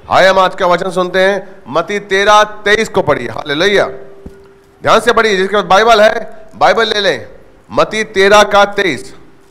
आइए हम आज का वचन सुनते हैं। मत्ती 13:23 को पढ़िए। हालेलुया, ध्यान से पढ़िए। जिसके पास बाइबल है बाइबल ले लें। मत्ती 13:23।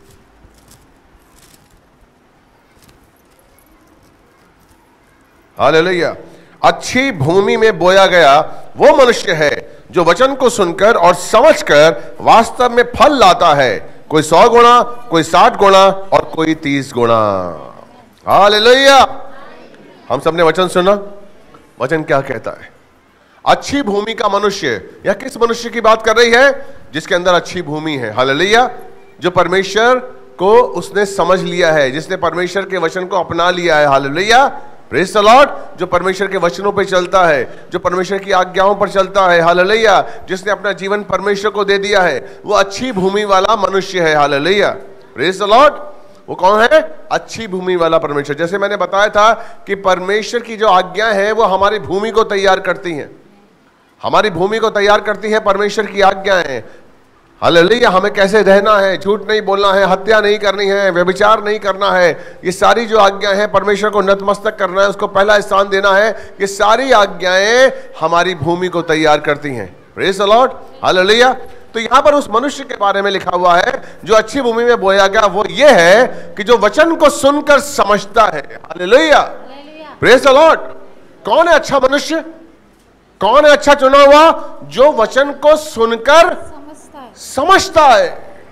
हालेलुया। अच्छी भूमि में बोया गया वो मनुष्य है जो वचन को सुनकर और समझकर वास्तव में फल लाता है, कोई 100 गुणा, कोई 60 गुणा और कोई 30 गुणा। हालेलुया। हम सबने वचन सुना। वचन क्या कहता है? अच्छी भूमि का मनुष्य। यह किस मनुष्य की बात कर रही है? जिसके अंदर अच्छी भूमि है। हालेलुया। जो परमेश्वर को उसने समझ लिया है, जिसने परमेश्वर के वचन को अपना लिया है। Hallelujah, praise the Lord. जो परमेश्वर के वचनों पे चलता है, जो परमेश्वर की आज्ञाओं पर चलता है। हालेलुया। जिसने अपना जीवन परमेश्वर को दे दिया है, वो अच्छी भूमि वाला मनुष्य है। Hallelujah, praise the Lord. वो कौन है? अच्छी भूमि वाला परमेश्वर। जैसे मैंने बताया था कि परमेश्वर की जो आज्ञा है वो हमारी भूमि को तैयार करती हैं। हमारी भूमि को तैयार करती है परमेश्वर की आज्ञाएं। हालेलुया। हमें कैसे रहना है, झूठ नहीं बोलना है, हत्या नहीं करनी है, व्यभिचार नहीं करना है। ये सारी जो आज्ञाएं हैं, परमेश्वर को नतमस्तक करना है, उसको पहला स्थान देना है। ये सारी आज्ञाएं हमारी भूमि को तैयार करती हैं। Praise the Lord. हालेलुया। तो यहां पर उस मनुष्य के बारे में लिखा हुआ है जो अच्छी भूमि में बोया गया। वो ये है कि जो वचन को सुनकर समझता है। Hallelujah, praise the Lord. कौन है अच्छा मनुष्य? कौन है अच्छा चुना हुआ? जो वचन को सुनकर समझता है।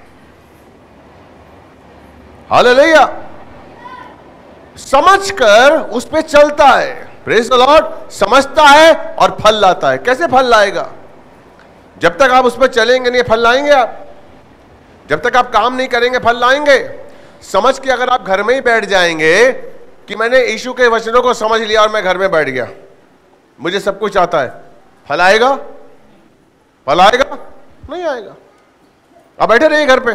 हालेलुया। समझकर उस पे चलता है। Praise the Lord. समझता है और फल लाता है। कैसे फल लाएगा? जब तक आप उस पर चलेंगे नहीं, फल लाएंगे आप? जब तक आप काम नहीं करेंगे, फल लाएंगे? समझ के अगर आप घर में ही बैठ जाएंगे कि मैंने यीशु के वचनों को समझ लिया और मैं घर में बैठ गया, मुझे सब कुछ आता है, फल आएगा? फल आएगा? नहीं आएगा। अब बैठे रहिए घर पे।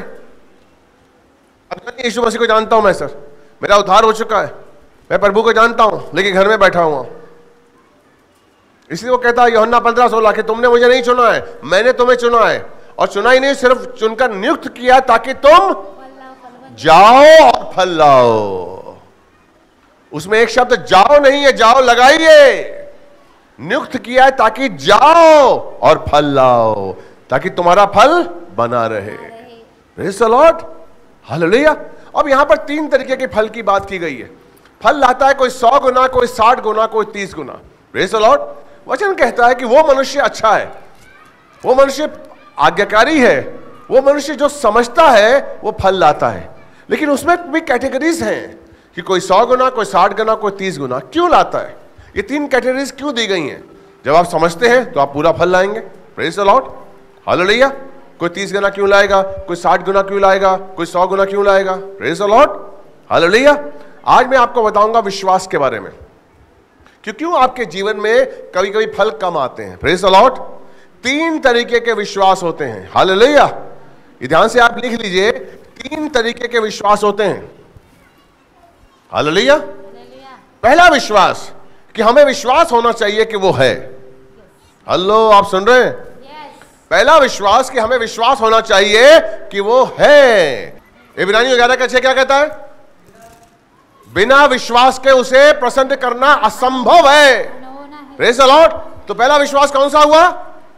अब यीशु मसीह को जानता हूं मैं, सर मेरा उद्धार हो चुका है, मैं प्रभु को जानता हूं, लेकिन घर में बैठा हुआ। इसलिए वो कहता है यूहन्ना 15:16 कि तुमने मुझे नहीं चुना है, मैंने तुम्हें चुना है। और चुना ही नहीं, सिर्फ चुनकर नियुक्त किया ताकि तुम जाओ और फल लाओ। उसमें एक शब्द जाओ नहीं है, जाओ लगाइए। नियुक्त किया है ताकि जाओ और फल लाओ, ताकि तुम्हारा फल बना रहे। Praise the Lord. हालेलुया। अब यहां पर 3 तरीके के फल की बात की गई है। फल लाता है कोई 100 गुना, कोई 60 गुना, कोई 30 गुना। Praise the Lord. वचन कहता है कि वो मनुष्य अच्छा है, वो मनुष्य आज्ञाकारी है, वो मनुष्य जो समझता है वो फल लाता है। लेकिन उसमें भी कैटेगरीज हैं कि कोई 100 गुना, कोई 60 गुना, कोई 30 गुना। क्यों लाता है? ये 3 कैटेगरीज क्यों दी गई हैं? जब आप समझते हैं तो आप पूरा फल लाएंगे। Praise the Lord. हालेलुया। कोई 30 गुना क्यों लाएगा? कोई 60 गुना क्यों लाएगा? कोई 100 गुना क्यों लाएगा? Praise the Lord. हालेलुया। आज मैं आपको बताऊंगा विश्वास के बारे में, क्यों आपके जीवन में कभी कभी फल कम आते हैं। Praise the Lord. 3 तरीके के विश्वास होते हैं। हालेलुया। ये ध्यान से आप लिख लीजिए, 3 तरीके के विश्वास होते हैं। हालेलुया। पहला विश्वास कि हमें विश्वास होना चाहिए कि वो है। हेलो, आप सुन रहे हैं? पहला विश्वास कि हमें विश्वास होना चाहिए कि वो है। इब्रानियों 11:6 क्या कहता है? बिना विश्वास के उसे प्रसन्न करना असंभव है। Praise the Lord. तो पहला विश्वास कौन सा हुआ?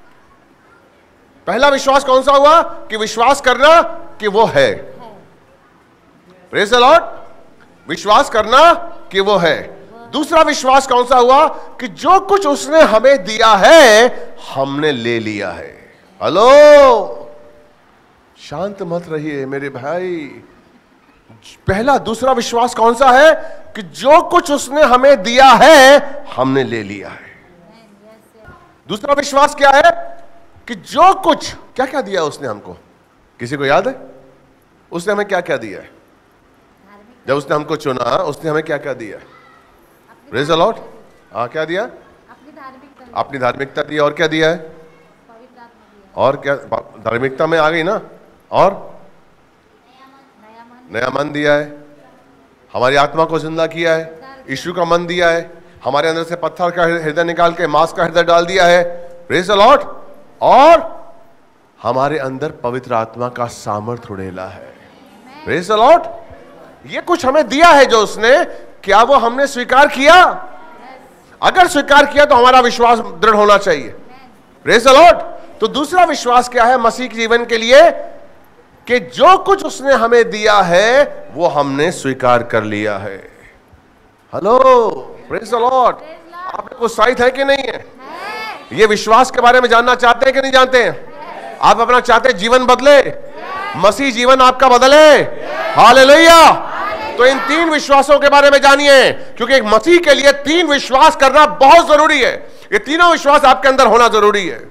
पहला विश्वास कौन सा हुआ? कि विश्वास करना कि वो है। Praise the Lord. विश्वास करना कि वो है। दूसरा विश्वास कौन सा हुआ? कि जो कुछ उसने हमें दिया है हमने ले लिया है। हेलो, शांत मत रहिए मेरे भाई। पहला दूसरा विश्वास कौन सा है? कि जो कुछ उसने हमें दिया है हमने ले लिया है। दूसरा विश्वास क्या है? कि जो कुछ क्या क्या दिया उसने हमको। किसी को याद है उसने हमें क्या क्या दिया है? जब उसने हमको चुना उसने हमें क्या क्या दिया? Praise the Lord. हाँ, क्या दिया? अपनी धार्मिकता दी। और क्या दिया है? और क्या? धार्मिकता में आ गई ना। और नया मन दिया है, हमारी आत्मा को जिंदा किया है, यीशु का मन दिया है, हमारे अंदर से पत्थर का हृदय निकाल के मांस का हृदय डाल दिया है। Praise the Lord. और हमारे अंदर पवित्र आत्मा का सामर्थ्य उड़ेला है। Praise the Lord. ये कुछ हमें दिया है जो उसने, क्या वो हमने स्वीकार किया? अगर स्वीकार किया तो हमारा विश्वास दृढ़ होना चाहिए। Praise the Lord. तो दूसरा विश्वास क्या है मसीह के जीवन के लिए? कि जो कुछ उसने हमें दिया है वो हमने स्वीकार कर लिया है। Hello, praise the Lord. आप लोग उत्साहित है कि नहीं है? ये विश्वास के बारे में जानना चाहते हैं कि नहीं जानते हैं? आप अपना चाहते हैं जीवन बदले, मसीह जीवन आपका बदले। हालेलुया। तो इन 3 विश्वासों के बारे में जानिए, क्योंकि एक मसीह के लिए 3 विश्वास करना बहुत जरूरी है। ये तीनों विश्वास आपके अंदर होना जरूरी है,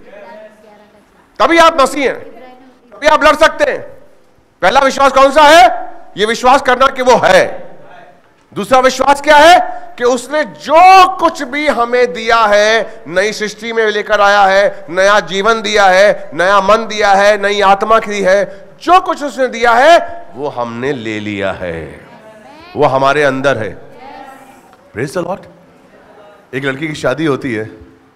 तभी आप मसीह हैं, तभी आप लड़ सकते हैं। पहला विश्वास कौन सा है? ये विश्वास करना कि वो है। दूसरा विश्वास क्या है? कि उसने जो कुछ भी हमें दिया है, नई सृष्टि में लेकर आया है, नया जीवन दिया है, नया मन दिया है, नई आत्मा दी है, जो कुछ उसने दिया है वो हमने ले लिया है, वो हमारे अंदर है। Praise the Lord. एक लड़की की शादी होती है,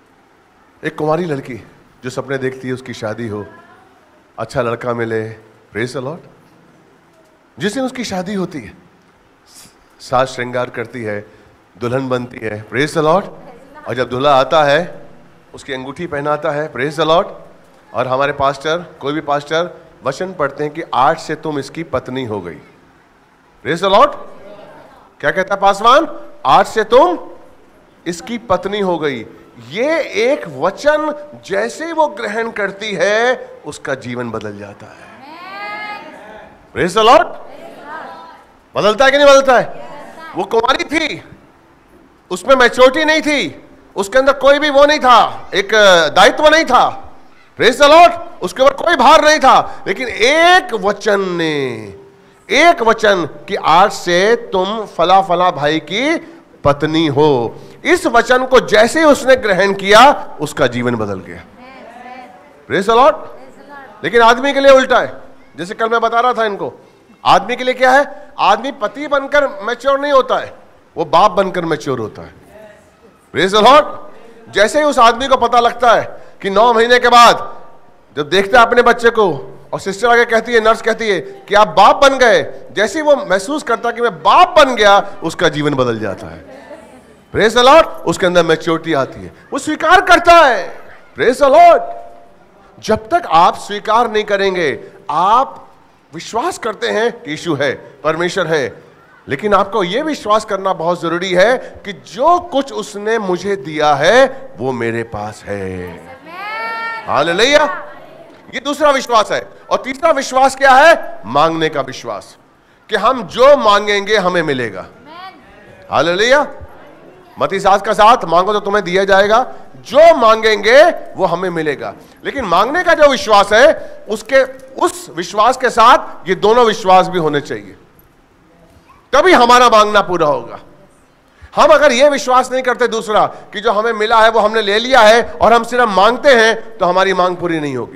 एक कुंवारी लड़की जो सपने देखती है उसकी शादी हो, अच्छा लड़का मिले। Praise the Lord. जिस दिन उसकी शादी होती है, साज श्रृंगार करती है, दुल्हन बनती है। Praise the Lord. और जब दूल्हा आता है उसकी अंगूठी पहनाता है। Praise the Lord. और हमारे पास्टर, कोई भी पास्टर वचन पढ़ते हैं कि आज से तुम इसकी पत्नी हो गई। Praise the Lord. क्या कहता है पासवान? आज से तुम इसकी पत्नी हो गई। ये एक वचन जैसे वो ग्रहण करती है उसका जीवन बदल जाता है। Praise the Lord. बदलता है कि नहीं बदलता है? वो कुंवारी थी, उसमें मैच्योरिटी नहीं थी, उसके अंदर कोई भी वो नहीं था, एक दायित्व नहीं था। Praise the Lord. उसके ऊपर कोई भार नहीं था, लेकिन एक वचन ने, एक वचन कि आज से तुम फला फला भाई की पत्नी हो, इस वचन को जैसे ही उसने ग्रहण किया उसका जीवन बदल गया। Praise the Lord. लेकिन आदमी के लिए उल्टा है। जैसे कल मैं बता रहा था इनको, आदमी के लिए क्या है? आदमी पति बनकर मैच्योर नहीं होता है, वो बाप बनकर मैच्योर होता है। Praise the Lord. जैसे ही उस आदमी को पता लगता है कि 9 महीने के बाद जब देखता है अपने बच्चे को, और सिस्टर आगे कहती है, नर्स कहती है कि आप बाप बन गए, जैसे ही वो महसूस करता है कि मैं बाप बन गया, उसका जीवन बदल जाता है। Praise the Lord. उसके अंदर मैच्योरिटी आती है, वो स्वीकार करता है। Praise the Lord. जब तक आप स्वीकार नहीं करेंगे, आप विश्वास करते हैं कि यीशु है, परमेश्वर है, लेकिन आपको यह विश्वास करना बहुत जरूरी है कि जो कुछ उसने मुझे दिया है वो मेरे पास है। हालेलुया। ये दूसरा विश्वास है। और तीसरा विश्वास क्या है? मांगने का विश्वास, कि हम जो मांगेंगे हमें मिलेगा। हालेलुया। मत्ती 7 का 7, मांगो तो तुम्हें दिया जाएगा, जो मांगेंगे वो हमें मिलेगा। लेकिन मांगने का जो विश्वास है, उसके उस विश्वास के साथ ये दोनों विश्वास भी होने चाहिए, तभी हमारा मांगना पूरा होगा। हम अगर ये विश्वास नहीं करते दूसरा कि जो हमें मिला है वो हमने ले लिया है, और हम सिर्फ मांगते हैं, तो हमारी मांग पूरी नहीं होगी।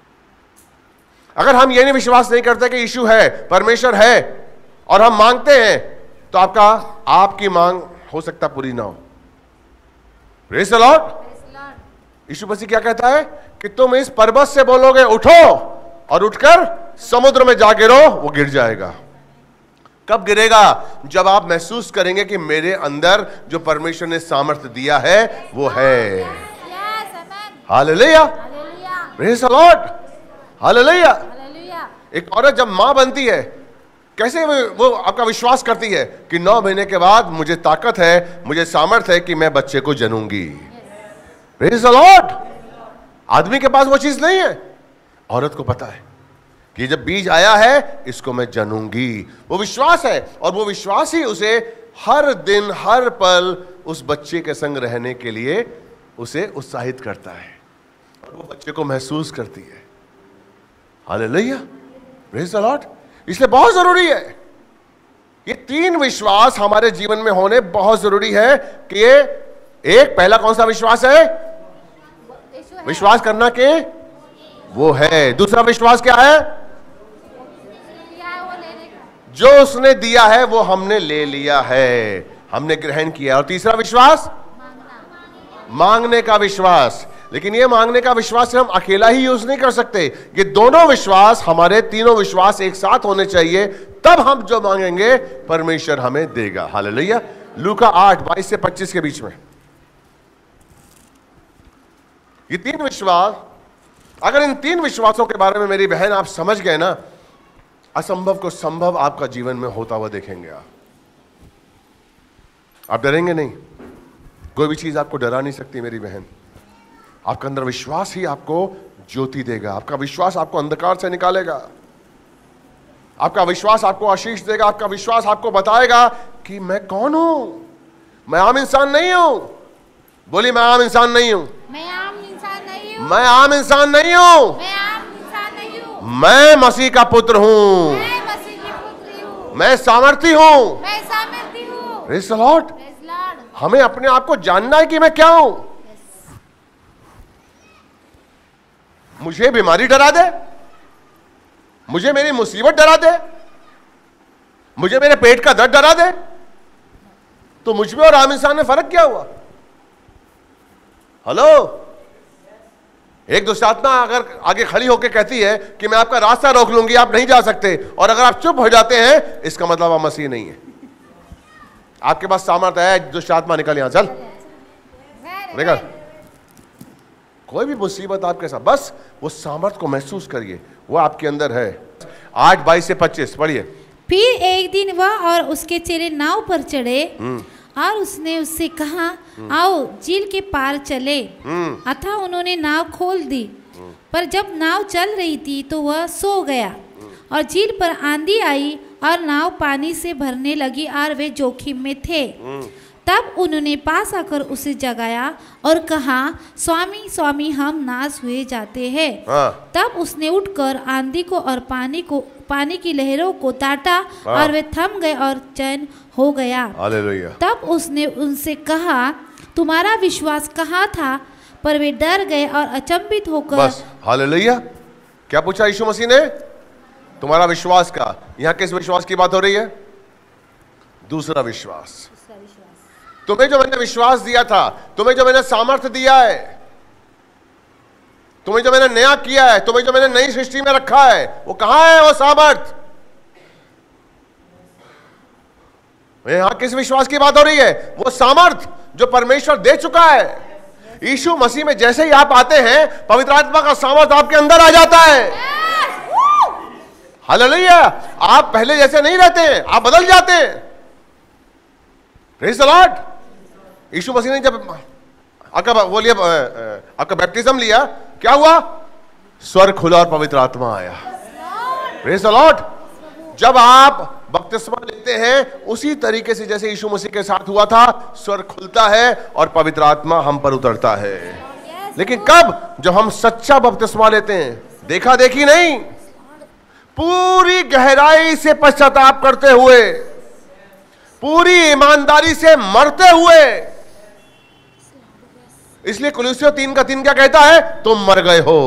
अगर हम ये नहीं विश्वास नहीं करते कि यीशु है, परमेश्वर है, और हम मांगते हैं, तो आपकी मांग हो सकता पूरी ना हो। Praise the Lord. यीशु मसीह क्या कहता है कि तुम इस पर्वत से बोलोगे उठो, और उठकर समुद्र में जा गिरो, वो गिर जाएगा। कब गिरेगा? जब आप महसूस करेंगे कि मेरे अंदर जो परमेश्वर ने सामर्थ्य दिया है वो है। Hallelujah. Praise the Lord. Hallelujah. एक औरत जब मां बनती है, कैसे वो आपका विश्वास करती है कि 9 महीने के बाद मुझे ताकत है, मुझे सामर्थ्य है कि मैं बच्चे को जनूंगी। Praise the Lord. आदमी के पास वो चीज नहीं है, औरत को पता है कि जब बीज आया है इसको मैं जनूंगी। वो विश्वास है, और वो विश्वास ही उसे हर दिन हर पल उस बच्चे के संग रहने के लिए उसे उत्साहित करता है, और वो बच्चे को महसूस करती है। हालेलुया। Praise the Lord. इसलिए बहुत जरूरी है, ये 3 विश्वास हमारे जीवन में होने बहुत जरूरी है। कि ये एक, पहला कौन सा विश्वास है? विश्वास करना के वो है। दूसरा विश्वास क्या है? जो उसने दिया है वो हमने ले लिया है, हमने ग्रहण किया। और तीसरा विश्वास मांगने का विश्वास। लेकिन ये मांगने का विश्वास हम अकेला ही यूज नहीं कर सकते, ये दोनों विश्वास, हमारे तीनों विश्वास एक साथ होने चाहिए, तब हम जो मांगेंगे परमेश्वर हमें देगा। हालेलुया। लूका 8:22 से 25 के बीच में। ये 3 विश्वास, अगर इन 3 विश्वासों के बारे में मेरी बहन आप समझ गए ना, असंभव को संभव आपका जीवन में होता हुआ देखेंगे। आप डरेंगे नहीं, कोई भी चीज आपको डरा नहीं सकती मेरी बहन। आपका अंदर विश्वास ही आपको ज्योति देगा, आपका विश्वास आपको अंधकार से निकालेगा, आपका विश्वास आपको आशीष देगा, आपका विश्वास आपको बताएगा कि मैं कौन हूं, मैं आम इंसान नहीं हूं। बोली, मैं आम इंसान नहीं हूं, मैं आम इंसान नहीं हूं, मैं आम इंसान नहीं हूं, मैं आम इंसान नहीं हूं, मैं मसीह का पुत्र हूं, मैं मसीह की पुत्री हूं, मैं सामर्थी हूं। मैं सामर्थी हूं। Praise the Lord. Praise Lord. हमें अपने आप को जानना है कि मैं क्या हूं। मुझे बीमारी डरा दे, मुझे मेरी मुसीबत डरा दे, मुझे मेरे पेट का दर्द डरा दे, तो मुझ में और आम इंसान में फर्क क्या हुआ? हेलो, एक दुष्ट आत्मा अगर आगे खड़ी होकर कहती है कि मैं आपका रास्ता रोक लूंगी, आप नहीं जा सकते, और अगर आप चुप हो जाते हैं, इसका मतलब आप मसीह नहीं है। आपके पास सामर्थ्य है, दुष्ट आत्मा निकल यहां, चल निकल। कोई भी मुसीबत आपके साथ, बस वो सामर्थ्य को महसूस करिए, वो आपके अंदर है। 8:22 से 25 पढ़िए। फिर एक दिन वह और उसके चेले नाव पर चढ़े और उसने उससे कहा, आओ झील के पार चले। अतः उन्होंने नाव खोल दी, पर जब नाव चल रही थी तो वह सो गया, और झील पर आंधी आई और नाव पानी से भरने लगी और वे जोखिम में थे। तब उन्होंने पास आकर उसे जगाया और कहा, स्वामी स्वामी, हम नाश हुए जाते हैं। तब उसने उठकर आंधी को और पानी की लहरों को ताटा और वे थम गए और चैन हो गया। हालेलुया। तब उसने उनसे कहा, तुम्हारा विश्वास कहाँ था? पर वे डर गए और अचंभित होकर। बस, हालेलुया। क्या पूछा यीशु मसीह ने? तुम्हारा विश्वास का। यहाँ किस विश्वास की बात हो रही है? दूसरा विश्वास। तुम्हें जो मैंने विश्वास दिया था, तुम्हें जो मैंने सामर्थ्य दिया है, तुम्हें जो मैंने नया किया है, तुम्हें जो मैंने नई सृष्टि में रखा है, वो कहां है? वो सामर्थ्य। यहां किस विश्वास की बात हो रही है? वो सामर्थ्य जो परमेश्वर दे चुका है। यीशु मसीह में जैसे ही आप आते हैं, पवित्र आत्मा का सामर्थ्य आपके अंदर आ जाता है। हालेलुया। आप पहले जैसे नहीं रहते हैं, आप बदल जाते हैं। Praise the Lord. यीशु मसीह ने जब आपका बैप्टिज्म लिया, क्या हुआ? स्वर्ग खुला और पवित्र आत्मा आया। Praise the Lord. जब आप बपतिस्मा लेते हैं, उसी तरीके से जैसे यीशु मसीह के साथ हुआ था, स्वर्ग खुलता है और पवित्र आत्मा हम पर उतरता है। लेकिन कब? जब हम सच्चा बपतिस्मा लेते हैं, देखा देखी नहीं, पूरी गहराई से पश्चाताप करते हुए, पूरी ईमानदारी से मरते हुए। इसलिए कुलुस्सियों 3:3 क्या कहता है? तुम मर गए हो।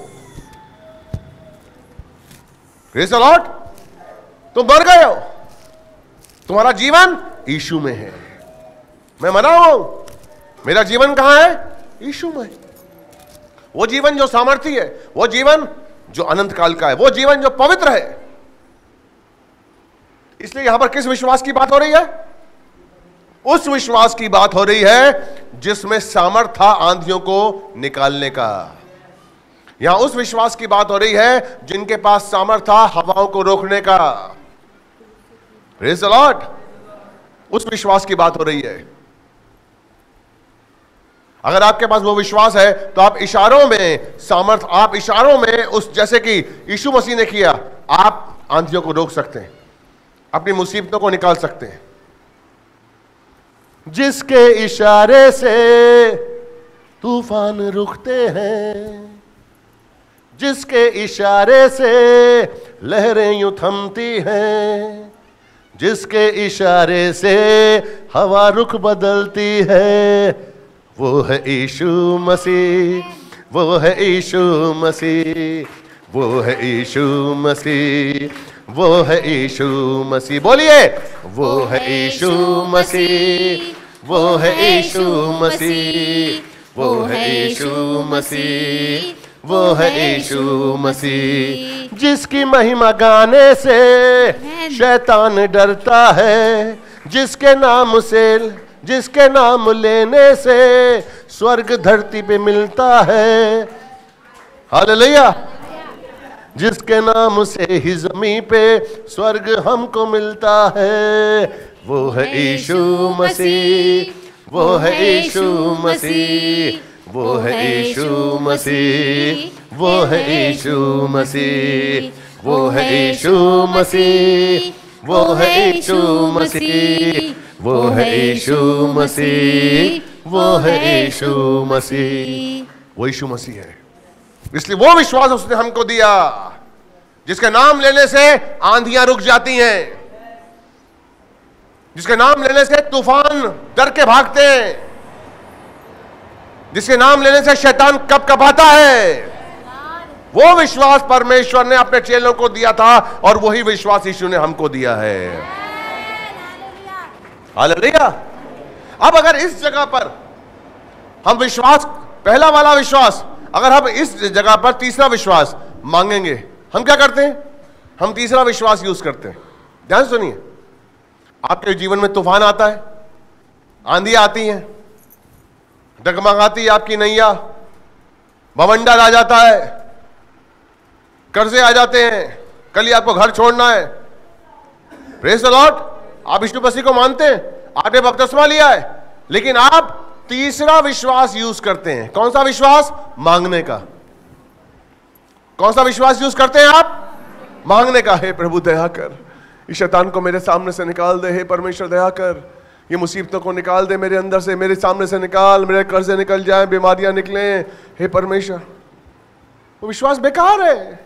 Praise the Lord. तुम मर गए हो, तुम्हारा जीवन यीशु में है। मैं मरा हूं, मेरा जीवन कहां है? यीशु में। वो जीवन जो सामर्थी है, वो जीवन जो अनंत काल का है, वो जीवन जो पवित्र है। इसलिए यहां पर किस विश्वास की बात हो रही है? उस विश्वास की बात हो रही है जिसमें सामर्थ्य था आंधियों को निकालने का। यहां उस विश्वास की बात हो रही है जिनके पास सामर्थ्य था हवाओं को रोकने का। Praise the Lord. उस विश्वास की बात हो रही है। अगर आपके पास वो विश्वास है तो आप इशारों में सामर्थ्य, आप इशारों में उस, जैसे कि यीशु मसीह ने किया, आप आंधियों को रोक सकते हैं, अपनी मुसीबतों को निकाल सकते हैं। जिसके इशारे से तूफान रुकते हैं, जिसके इशारे से लहरें यूं थमती हैं, जिसके इशारे से हवा रुख बदलती है, वो है यीशु मसीह, वो है यीशु मसीह, वो है यीशु मसीह, वो है यीशु मसीह। बोलिए, वो है यीशु मसीह, वो है यीशु मसीह, वो है यीशु मसीह, वो है यीशु मसीह। जिसकी महिमा गाने से शैतान डरता है, जिसके नाम से, जिसके नाम लेने से स्वर्ग धरती पे मिलता है। हालेलुया। जिसके नाम से ही ज़मीं पे स्वर्ग हमको मिलता है, वो है यीशु मसीह, वो है यीशु मसीह, वो है यीशु मसीह, वो है यीशु मसीह, वो है यीशु मसीह, वो है यीशु मसीह, वो है यीशु मसीह, वो है यीशु मसीह। वो यीशु मसीह है। इसलिए वो विश्वास उसने हमको दिया जिसके नाम लेने से आंधियां रुक जाती हैं, जिसके नाम लेने से तूफान डर के भागते हैं, जिसके नाम लेने से शैतान कपकपाता है। वो विश्वास परमेश्वर ने अपने चेलों को दिया था और वही विश्वास यीशु ने हमको दिया है। हालेलुया। अब अगर इस जगह पर हम विश्वास, पहला वाला विश्वास, अगर हम इस जगह पर तीसरा विश्वास मांगेंगे, हम क्या करते हैं? हम तीसरा विश्वास यूज करते हैं। ध्यान सुनिए, आपके जीवन में तूफान आता है, आंधी आती है, डगमगाती है आपकी नैया, बवंडर आ जाता है, कर्जे आ जाते हैं, कल ही आपको घर छोड़ना है। Praise the Lord. आप यीशु मसीह को मानते हैं, आपने बपतिस्मा लिया है, लेकिन आप तीसरा विश्वास यूज करते हैं। कौन सा विश्वास? मांगने का। कौन सा विश्वास यूज करते हैं आप? मांगने का। हे प्रभु दया कर, इस शैतान को मेरे सामने से निकाल दे। हे परमेश्वर दया कर, ये मुसीबतों को निकाल दे मेरे अंदर से, मेरे सामने से निकाल, मेरे कर्जे निकल जाए, बीमारियां निकलें। हे परमेश्वर। वो विश्वास बेकार है।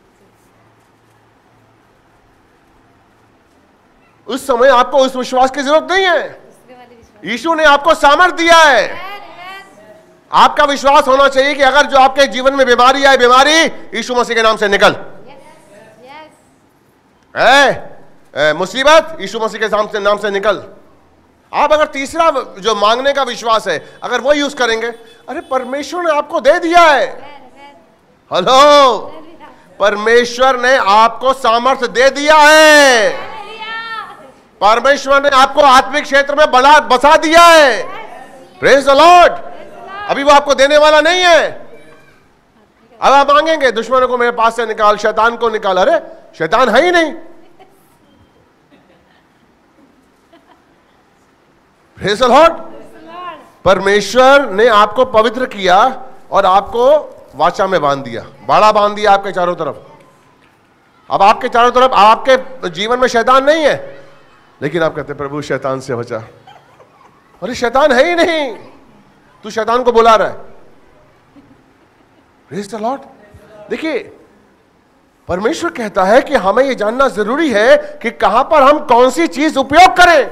उस समय आपको उस विश्वास की जरूरत नहीं है। यीशु ने आपको सामर्थ दिया है। आपका विश्वास होना चाहिए कि अगर जो आपके जीवन में बीमारी आए, बीमारी यीशु मसीह के नाम से निकल। मुसीबत यीशु मसीह के नाम से निकल। आप अगर तीसरा जो मांगने का विश्वास है, अगर वो यूज करेंगे, अरे परमेश्वर ने आपको दे दिया है। हेलो, परमेश्वर ने आपको सामर्थ्य दे दिया है। परमेश्वर ने आपको आत्मिक क्षेत्र में बसा दिया है। Praise the Lord. अभी वो आपको देने वाला नहीं है। अब आप मांगेंगे, दुश्मनों को मेरे पास से निकाल, शैतान को निकाल। अरे शैतान है ही नहीं। Praise the Lord. परमेश्वर ने आपको पवित्र किया और आपको वाचा में बांध दिया, बाड़ा बांध दिया आपके चारों तरफ। अब आपके चारों तरफ, आपके जीवन में शैतान नहीं है, लेकिन आप कहते प्रभु शैतान से बचा। अरे शैतान है ही नहीं, तू शैतान को बुला रहा है। Praise the Lord. देखिए, परमेश्वर कहता है कि हमें यह जानना जरूरी है कि कहां पर हम कौन सी चीज उपयोग करें,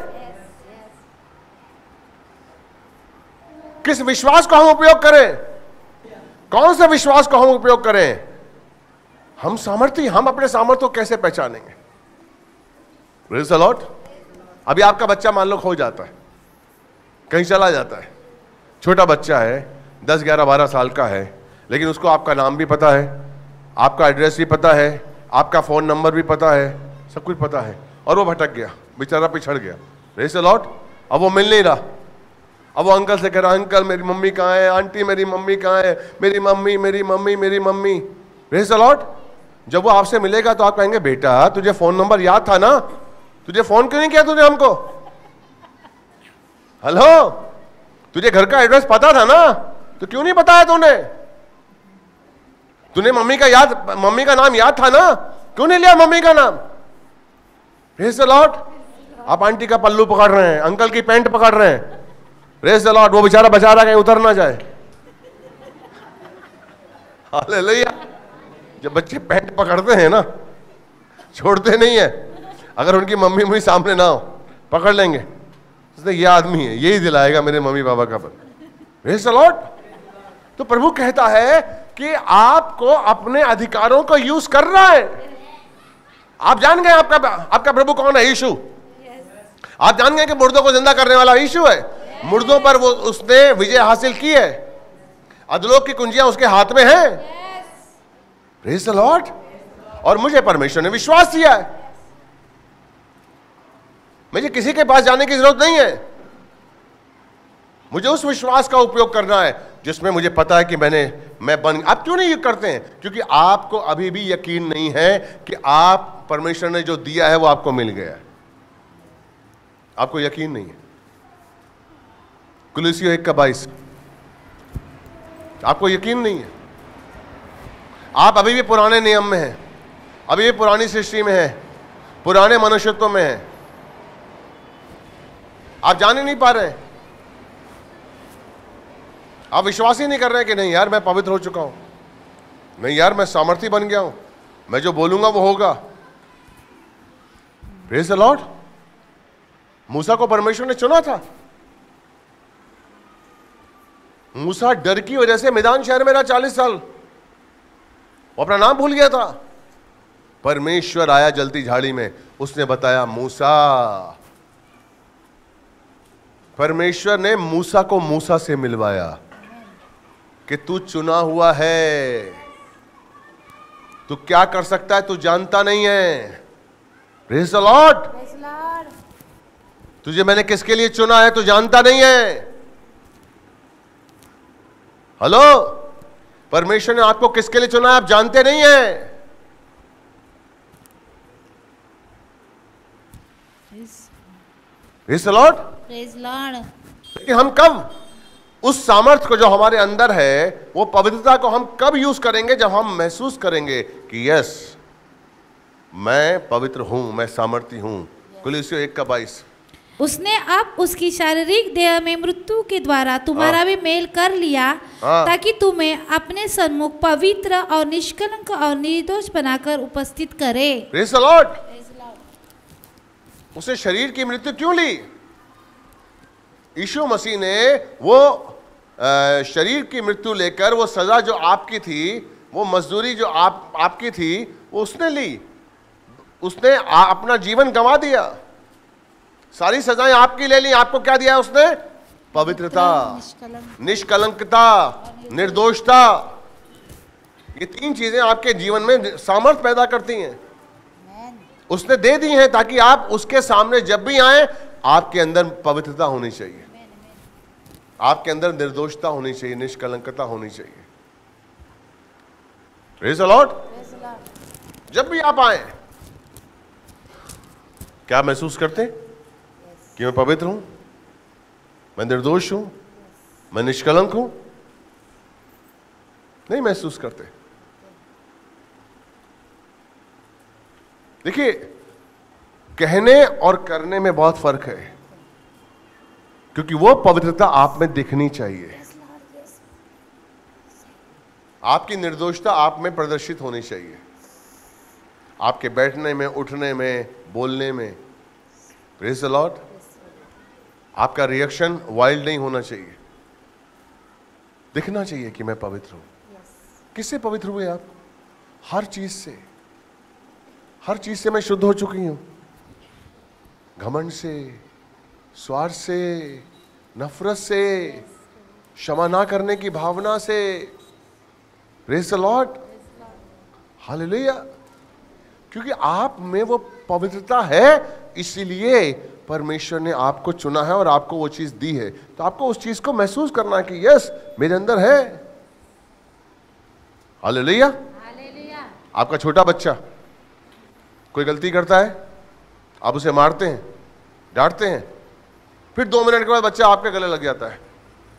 किस विश्वास को हम उपयोग करें, कौन से विश्वास को हम उपयोग करें। हम अपने सामर्थ्य को कैसे पहचानेंगे? Praise the Lord. अभी आपका बच्चा मान लो खो जाता है, कहीं चला जाता है, छोटा बच्चा है, 10, 11, 12 साल का है, लेकिन उसको आपका नाम भी पता है, आपका एड्रेस भी पता है, आपका फ़ोन नंबर भी पता है, सब कुछ पता है, और वो भटक गया, बेचारा पिछड़ गया। Praise the Lord. अब वो मिल नहीं रहा। अब वो अंकल से कह रहा, अंकल मेरी मम्मी कहाँ है, आंटी मेरी मम्मी कहाँ है, मेरी मम्मी मेरी मम्मी मेरी मम्मी। Praise the Lord. जब वो आपसे मिलेगा तो आप कहेंगे, बेटा तुझे फ़ोन नंबर याद था ना, तुझे फ़ोन क्यों नहीं किया तूने हमको? हेलो, तुझे घर का एड्रेस पता था ना, तो क्यों नहीं बताया तूने मम्मी का नाम याद था ना, क्यों नहीं लिया मम्मी का नाम? Praise the Lord. आप आंटी का पल्लू पकड़ रहे हैं, अंकल की पैंट पकड़ रहे हैं। Praise the Lord. वो बेचारा बचा रहा, कहीं उतर ना जाए। हालेलुया। जब बच्चे पैंट पकड़ते हैं ना, छोड़ते नहीं है। अगर उनकी मम्मी सामने ना हो, पकड़ लेंगे, ये आदमी है, यही दिलाएगा मेरे मम्मी पापा का पल। Praise the Lord. तो प्रभु कहता है कि आपको अपने अधिकारों को यूज करना है। आप जान गए आपका प्रभु कौन है? यीशु। आप जान गए कि मुर्दों को जिंदा करने वाला यीशु है। मुर्दों पर वो उसने विजय हासिल की है, अधलोक की कुंजियां उसके हाथ में हैं। Praise the Lord. और मुझे परमेश्वर ने विश्वास दिया है, मुझे किसी के पास जाने की जरूरत नहीं है। मुझे उस विश्वास का उपयोग करना है जिसमें मुझे पता है कि मैं बन। आप क्यों नहीं ये करते हैं? क्योंकि आपको अभी भी यकीन नहीं है कि आप परमेश्वर ने जो दिया है वो आपको मिल गया है। आपको यकीन नहीं है। कुलुस्सियों 1:22, आपको यकीन नहीं है। आप अभी भी पुराने नियम में हैं, अभी भी पुरानी सृष्टि में हैं, पुराने मनुष्यत्व में हैं। आप जान ही नहीं पा रहे हैं। आप विश्वास ही नहीं कर रहे कि नहीं यार मैं पवित्र हो चुका हूं, नहीं यार मैं सामर्थी बन गया हूं, मैं जो बोलूंगा वो होगा। Praise the Lord. मूसा को परमेश्वर ने चुना था। मूसा डर की वजह से मैदान शहर में रहा 40 साल, वो अपना नाम भूल गया था। परमेश्वर आया जलती झाड़ी में, उसने बताया मूसा। परमेश्वर ने मूसा को मूसा से मिलवाया कि तू चुना हुआ है, तू क्या कर सकता है तू जानता नहीं है। Praise the Lord. तुझे मैंने किसके लिए चुना है तू जानता नहीं है। हेलो, परमेश्वर ने आपको किसके लिए चुना है आप जानते नहीं है। Praise the Lord. Praise Lord. लेकिन हम कब उस सामर्थ्य को जो हमारे अंदर है, वो पवित्रता को हम कब यूज करेंगे? जब हम महसूस करेंगे कि यस मैं पवित्र हूं, मैं सामर्थ्य हूं। कुलुस्सियों 1:22। उसने अब उसकी शारीरिक देह में मृत्यु के द्वारा तुम्हारा भी मेल कर लिया, ताकि तुम्हें अपने सन्मुख पवित्र और निष्कलंक और निर्दोष बनाकर उपस्थित करे। Praise the Lord. उसे शरीर की मृत्यु क्यों ली? यीशु मसीह ने वो शरीर की मृत्यु लेकर वो सजा जो आपकी थी, वो मजदूरी जो आपकी थी, वो उसने ली। उसने अपना जीवन गंवा दिया, सारी सजाएं आपकी ले ली। आपको क्या दिया उसने? पवित्रता, निष्कलंकता, निर्दोषता। ये 3 चीजें आपके जीवन में सामर्थ पैदा करती हैं, उसने दे दी हैं, ताकि आप उसके सामने जब भी आए आपके अंदर पवित्रता होनी चाहिए, आपके अंदर निर्दोषता होनी चाहिए, निष्कलंकता होनी चाहिए। Praise the Lord. जब भी आप आए क्या महसूस करते हैं कि मैं पवित्र हूं, मैं निर्दोष हूं, मैं निष्कलंक हूं? नहीं महसूस करते। देखिए, कहने और करने में बहुत फर्क है, क्योंकि वो पवित्रता आप में दिखनी चाहिए। आपकी निर्दोषता आप में प्रदर्शित होनी चाहिए, आपके बैठने में, उठने में, बोलने में। Praise the Lord. आपका रिएक्शन वाइल्ड नहीं होना चाहिए, दिखना चाहिए कि मैं पवित्र हूं। किससे पवित्र हुए आप? हर चीज से, हर चीज से मैं शुद्ध हो चुकी हूं। घमंड से, स्वार्थ से, नफरत से, क्षमा ना करने की भावना से। Praise the Lord. हालेलुया। क्योंकि आप में वो पवित्रता है, इसीलिए परमेश्वर ने आपको चुना है और आपको वो चीज दी है। तो आपको उस चीज को महसूस करना है कि यस मेरे अंदर है। हालेलुया। आपका छोटा बच्चा कोई गलती करता है, आप उसे मारते हैं, डांटते हैं, फिर 2 मिनट के बाद बच्चा आपके गले लग जाता है।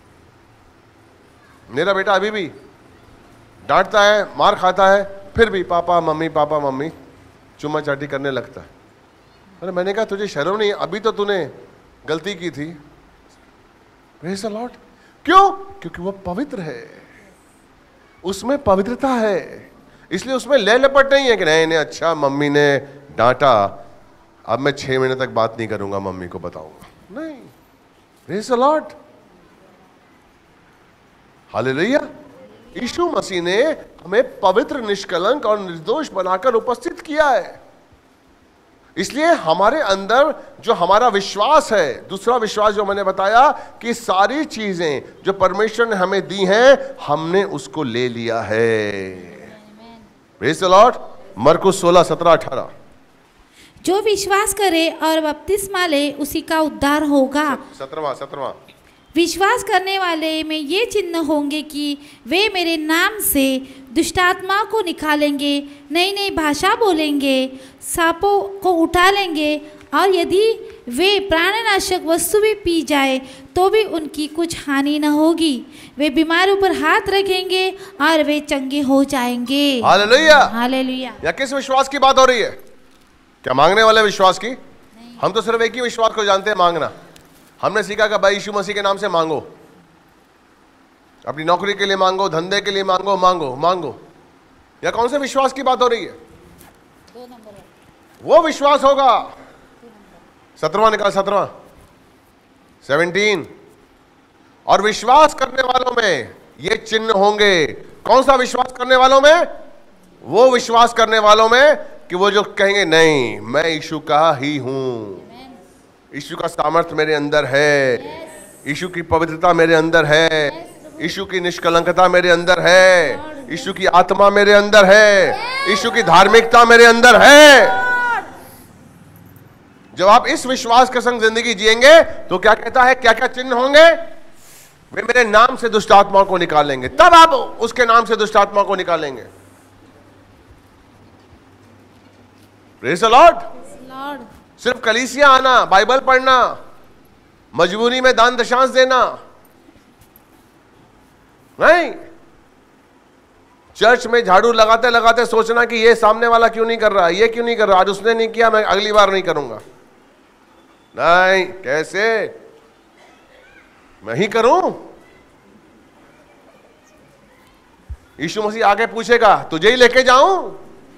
मेरा बेटा अभी भी डांटता है, मार खाता है, फिर भी पापा मम्मी चुम्मा चाटी करने लगता है। अरे मैंने कहा तुझे शर्म नहीं? अभी तो तूने गलती की थी। Praise the Lord. क्यों? क्योंकि वो पवित्र है, उसमें पवित्रता है, इसलिए उसमें ले लपट नहीं है कि नहीं अच्छा मम्मी ने डांटा, अब मैं 6 महीने तक बात नहीं करूंगा, मम्मी को बताऊंगा। नहीं। Praise the Lord. हालेलुया। यीशु मसीह ने हमें पवित्र, निष्कलंक और निर्दोष बनाकर उपस्थित किया है। इसलिए हमारे अंदर जो हमारा विश्वास है, दूसरा विश्वास जो मैंने बताया कि सारी चीजें जो परमेश्वर ने हमें दी हैं, हमने उसको ले लिया है। Praise the Lord. मरकुस 16:17-18। जो विश्वास करे और बपतिस्मा ले उसी का उद्धार होगा। 17वां विश्वास करने वाले में ये चिन्ह होंगे कि वे मेरे नाम से दुष्टात्मा को निकालेंगे, नई नई भाषा बोलेंगे, सांपों को उठा लेंगे, और यदि वे प्राणनाशक वस्तु भी पी जाए तो भी उनकी कुछ हानि न होगी। वे बीमारों पर हाथ रखेंगे और वे चंगे हो जाएंगे। Hallelujah, hallelujah. या किस विश्वास की बात हो रही है? क्या मांगने वाले विश्वास की? हम तो सिर्फ एक ही विश्वास को जानते हैं, मांगना। हमने सीखा कि भाई यीशु मसीह के नाम से मांगो, अपनी नौकरी के लिए मांगो, धंधे के लिए मांगो, मांगो मांगो। या कौन से विश्वास की बात हो रही है? 2 नंबर है। वो विश्वास होगा। 17वां निकाल, 17वां 17। और विश्वास करने वालों में ये चिन्ह होंगे। कौन सा विश्वास करने वालों में? वो विश्वास करने वालों में कि वो जो कहेंगे नहीं, मैं यीशु का ही हूं, यीशु का सामर्थ्य मेरे अंदर है, यीशु की पवित्रता मेरे अंदर है, यीशु की निष्कलंकता मेरे अंदर है, यीशु की आत्मा मेरे अंदर है, यीशु की धार्मिकता मेरे अंदर है। जब आप इस विश्वास के संग जिंदगी जिएंगे तो क्या कहता है, क्या क्या चिन्ह होंगे? वे मेरे नाम से दुष्ट आत्माओं को निकालेंगे। तब आप उसके नाम से दुष्ट आत्माओं को निकालेंगे। Praise the Lord. सिर्फ कलीसिया आना, बाइबल पढ़ना, मजबूरी में दान दशांश देना नहीं। चर्च में झाड़ू लगाते लगाते सोचना कि ये सामने वाला क्यों नहीं कर रहा, ये क्यों नहीं कर रहा, आज उसने नहीं किया, मैं अगली बार नहीं करूंगा। नहीं, कैसे? मैं ही करूं? यीशु मसीह आगे पूछेगा, तुझे ही लेके जाऊं?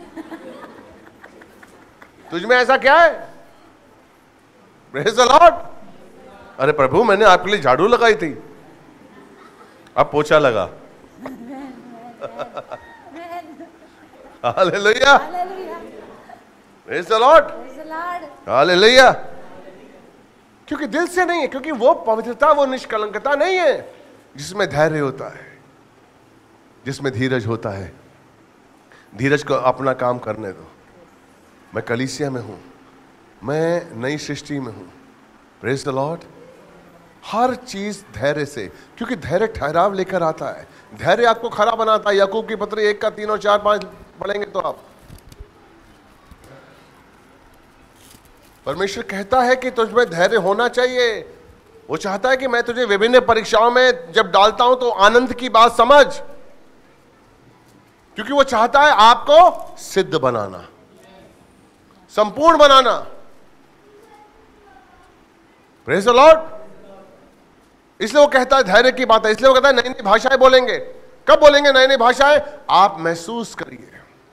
तुझ में ऐसा क्या है? Praise the Lord. अरे प्रभु, मैंने आपके लिए झाड़ू लगाई थी, अब पोछा लगा। Hallelujah, praise the Lord, hallelujah. क्योंकि दिल से नहीं है, क्योंकि वो पवित्रता, वो निष्कलंकता नहीं है जिसमें धैर्य होता है, जिसमें धीरज होता है। धीरज को अपना काम करने दो। मैं कलीसिया में हूं, मैं नई सृष्टि में हूं। Praise the Lord. हर चीज धैर्य से, क्योंकि धैर्य ठहराव लेकर आता है। धैर्य आपको खड़ा बनाता है। याकूब की पत्री 1 का 3 और 4 5 पढ़ेंगे तो आप, परमेश्वर कहता है कि तुझमें धैर्य होना चाहिए। वो चाहता है कि मैं तुझे विभिन्न परीक्षाओं में जब डालता हूं तो आनंद की बात समझ, क्योंकि वो चाहता है आपको सिद्ध बनाना, संपूर्ण बनाना। Praise the Lord. इसलिए वो कहता है धैर्य की बात है। इसलिए वो कहता है नई नई भाषाएं बोलेंगे। कब बोलेंगे नई नई भाषाएं? आप महसूस करिए,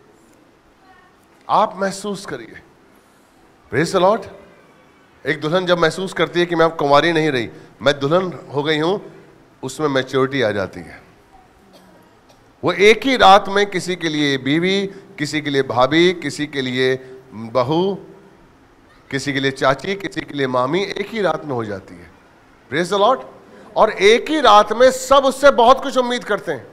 आप महसूस करिए। Praise the Lord. एक दुल्हन जब महसूस करती है कि मैं अब कुंवारी नहीं रही, मैं दुल्हन हो गई हूं, उसमें मैच्योरिटी आ जाती है। वो एक ही रात में किसी के लिए बीवी, किसी के लिए भाभी, किसी के लिए बहू, किसी के लिए चाची, किसी के लिए मामी, एक ही रात में हो जाती है। Praise the Lord. और एक ही रात में सब उससे बहुत कुछ उम्मीद करते हैं।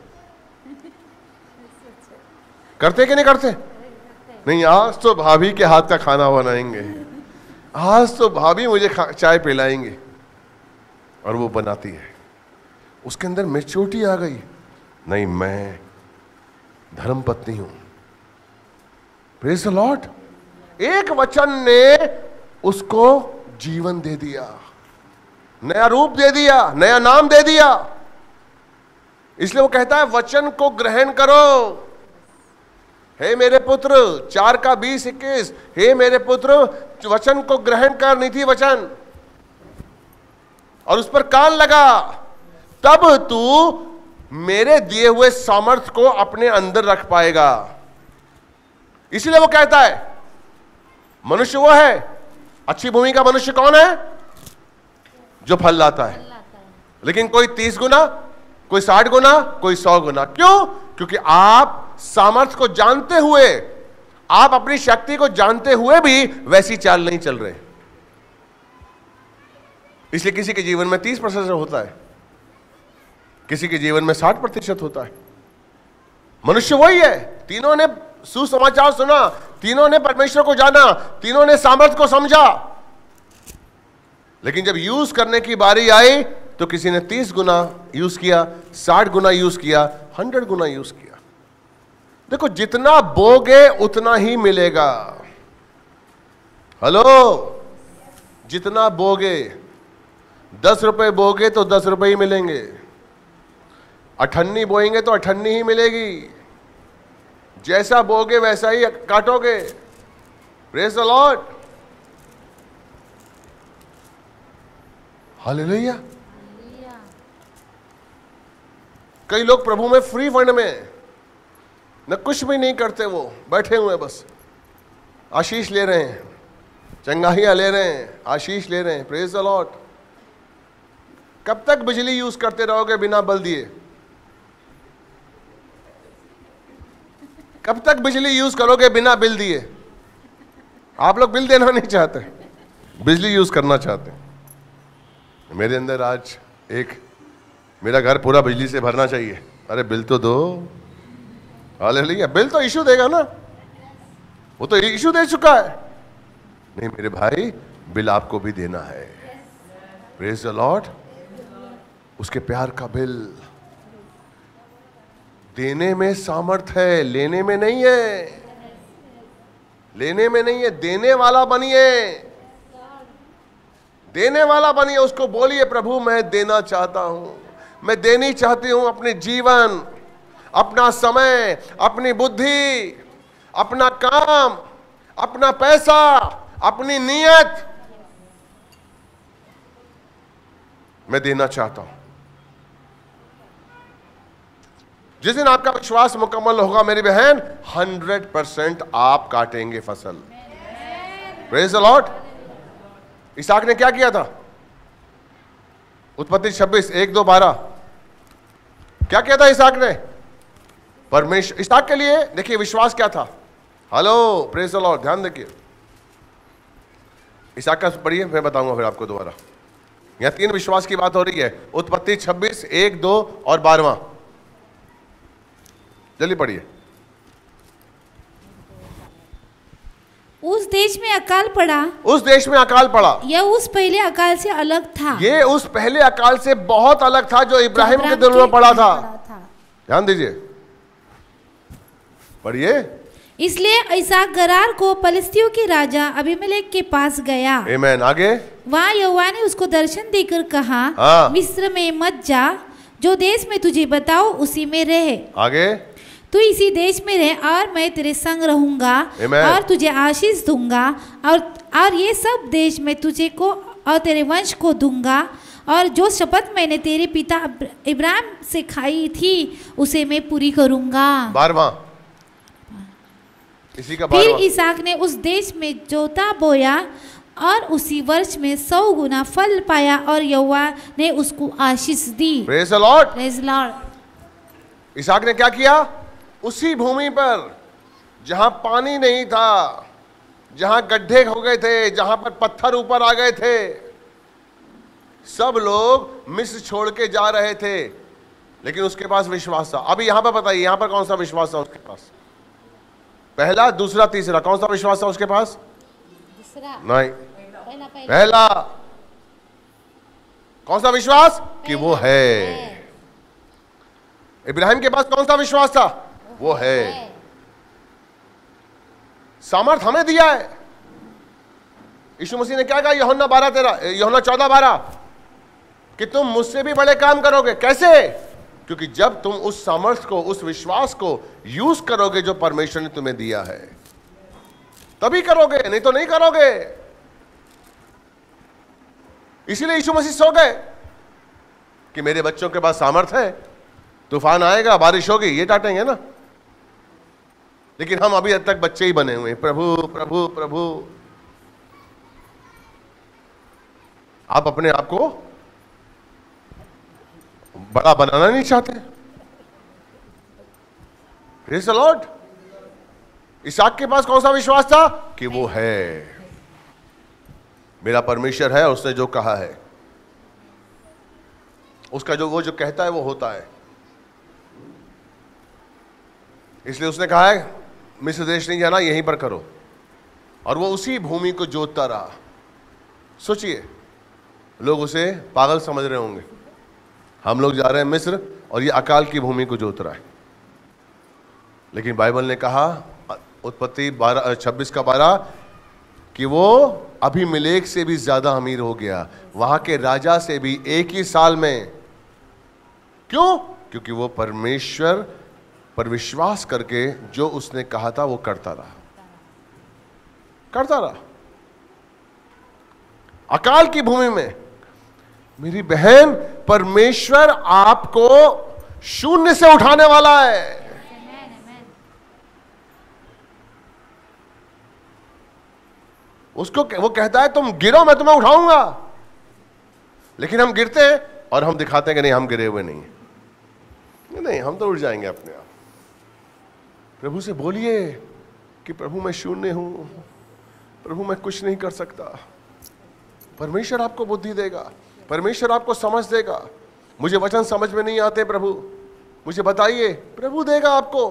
करते कि नहीं करते? नहीं, आज तो भाभी के हाथ का खाना बनाएंगे, आज तो भाभी मुझे चाय पिलाएंगे, और वो बनाती है। उसके अंदर मैच्योरिटी आ गई। नहीं, मैं धर्मपत्नी हूं। Praise the Lord. एक वचन ने उसको जीवन दे दिया, नया रूप दे दिया, नया नाम दे दिया। इसलिए वो कहता है वचन को ग्रहण करो। हे मेरे पुत्र, 4 का 20-21, हे मेरे पुत्र वचन को ग्रहण कर, नीति वचन, और उस पर कान लगा, तब तू मेरे दिए हुए सामर्थ को अपने अंदर रख पाएगा। इसलिए वो कहता है मनुष्य वो है, अच्छी भूमि का मनुष्य कौन है? जो फल लाता है। लेकिन कोई 30 गुना, कोई 60 गुना, कोई 100 गुना। क्यों? क्योंकि आप सामर्थ्य को जानते हुए, आप अपनी शक्ति को जानते हुए भी वैसी चाल नहीं चल रहे। इसलिए किसी के जीवन में 30% होता है, किसी के जीवन में 60% होता है। मनुष्य वही है। तीनों ने सुसमाचार सुना, तीनों ने परमेश्वर को जाना, तीनों ने सामर्थ्य को समझा, लेकिन जब यूज करने की बारी आई तो किसी ने 30 गुना यूज किया, 60 गुना यूज किया, 100 गुना यूज किया। देखो, जितना बोगे उतना ही मिलेगा। हेलो, जितना बोगे, 10 रुपए बोगे तो 10 रुपए ही मिलेंगे, 98 बोएंगे तो 98 ही मिलेगी। जैसा बोगे वैसा ही काटोगे। Praise the Lord, hallelujah. कई लोग प्रभु में फ्री फंड में न कुछ भी नहीं करते, वो बैठे हुए बस आशीष ले रहे हैं, चंगाहियां ले रहे हैं, आशीष ले रहे हैं। Praise the Lord. कब तक बिजली यूज करते रहोगे बिना बल दिए? कब तक बिजली यूज करोगे बिना बिल दिए? आप लोग बिल देना नहीं चाहते, बिजली यूज करना चाहते। मेरे अंदर आज मेरा घर पूरा बिजली से भरना चाहिए। अरे बिल तो दो। हालेलुया। बिल तो इशू देगा ना, वो तो इशू दे चुका है। नहीं मेरे भाई, बिल आपको भी देना है। Praise the Lord. उसके प्यार का बिल। देने में सामर्थ है, लेने में नहीं है। लेने में नहीं है, देने वाला बनिए। देने वाला बनिए। उसको बोलिए, प्रभु मैं देना चाहता हूं, मैं देनी चाहती हूं अपने जीवन, अपना समय, अपनी बुद्धि, अपना काम, अपना पैसा, अपनी नीयत मैं देना चाहता हूं। जिस दिन आपका विश्वास मुकम्मल होगा मेरी बहन, 100% आप काटेंगे फसल। Praise the Lord. इसहाक ने क्या किया था? उत्पत्ति 26, 1, 2, 12। क्या किया था इसहाक ने? परमेश्वर, इसहाक के लिए देखिए विश्वास क्या था। Hello, praise the Lord. ध्यान देखिए, इसहाक का पढ़िए, मैं बताऊंगा फिर आपको दोबारा। यहां 3 विश्वास की बात हो रही है। उत्पत्ति 26, 1, 2 और 12। जल्दी पढ़िए। उस देश में अकाल पड़ा। उस देश में अकाल पड़ा। यह उस पहले अकाल से अलग था। ये उस पहले अकाल से बहुत अलग था जो इब्राहिम के दिनों में पड़ा था। ध्यान दीजिए, पढ़िए। इसलिए इसहाक गरार को पलिस्तियों के राजा अबीमेलेक के पास गया। आमीन। आगे, वहाँ यहोवा ने उसको दर्शन देकर कहा, मिस्र में मत जा, जो देश में तुझे बताओ उसी में रहे। आगे, तू इसी देश में रह और मैं तेरे संग रहूंगा और तुझे आशीष दूंगा और ये सब देश मैं तुझे को और तेरे वंश को दूंगा और जो शपथ मैंने तेरे पिता इब्राहिम से खाई थी उसे मैं पूरी करूंगा। 12वां, इसी का 12वां। फिर इसहाक ने उस देश में जोता बोया और उसी वर्ष में 100 गुना फल पाया और यहोवा ने उसको आशीष दी। Praise the Lord. Praise the Lord. इसहाक ने क्या किया? उसी भूमि पर जहां पानी नहीं था, जहां गड्ढे हो गए थे, जहां पर पत्थर ऊपर आ गए थे, सब लोग मिस्र छोड़ के जा रहे थे, लेकिन उसके पास विश्वास था। अभी यहां पर बताइए, यहां पर कौन सा विश्वास था उसके पास? पहला, दूसरा, तीसरा, कौन सा विश्वास था उसके पास? दूसरा नहीं, पहला। कौन सा विश्वास? कि वो है। इब्राहिम के पास कौन सा विश्वास था? वो है। सामर्थ हमें दिया है। यीशु मसीह ने क्या कहा? यूहन्ना 14:12 कि तुम मुझसे भी बड़े काम करोगे। कैसे? क्योंकि जब तुम उस सामर्थ को, उस विश्वास को यूज करोगे जो परमेश्वर ने तुम्हें दिया है, तभी करोगे, नहीं तो नहीं करोगे। इसीलिए यीशु मसीह सो गए कि मेरे बच्चों के पास सामर्थ है, तूफान आएगा, बारिश होगी, ये टाटेंगे ना। लेकिन हम अभी तक बच्चे ही बने हुए हैं। प्रभु प्रभु प्रभु। आप अपने आप को बड़ा बनाना नहीं चाहते। Praise the Lord. इसहाक के पास कौन सा विश्वास था? कि वो है, मेरा परमेश्वर है, उसने जो कहा है, उसका वो जो कहता है वो होता है। इसलिए उसने कहा है मिस्र देश नहीं जाना, यहीं पर करो। और वो उसी भूमि को जोतता रहा। सोचिए, लोग उसे पागल समझ रहे होंगे, हम लोग जा रहे हैं मिस्र और ये अकाल की भूमि को जोत रहा है। लेकिन बाइबल ने कहा उत्पत्ति 26:12 कि वो अबीमेलेक से भी ज्यादा अमीर हो गया, वहां के राजा से भी एक ही साल में। क्यों? क्योंकि वो परमेश्वर पर विश्वास करके जो उसने कहा था वो करता रहा। अकाल की भूमि में मेरी बहन, परमेश्वर आपको शून्य से उठाने वाला है। उसको वो कहता है तुम गिरो मैं तुम्हें उठाऊंगा, लेकिन हम गिरते हैं और हम दिखाते हैं कि नहीं हम गिरे हुए नहीं, हम तो उठ जाएंगे अपने आप। प्रभु से बोलिए कि प्रभु मैं शून्य हूं, प्रभु मैं कुछ नहीं कर सकता। परमेश्वर आपको बुद्धि देगा, परमेश्वर आपको समझ देगा। मुझे वचन समझ में नहीं आते प्रभु, मुझे बताइए, प्रभु देगा आपको।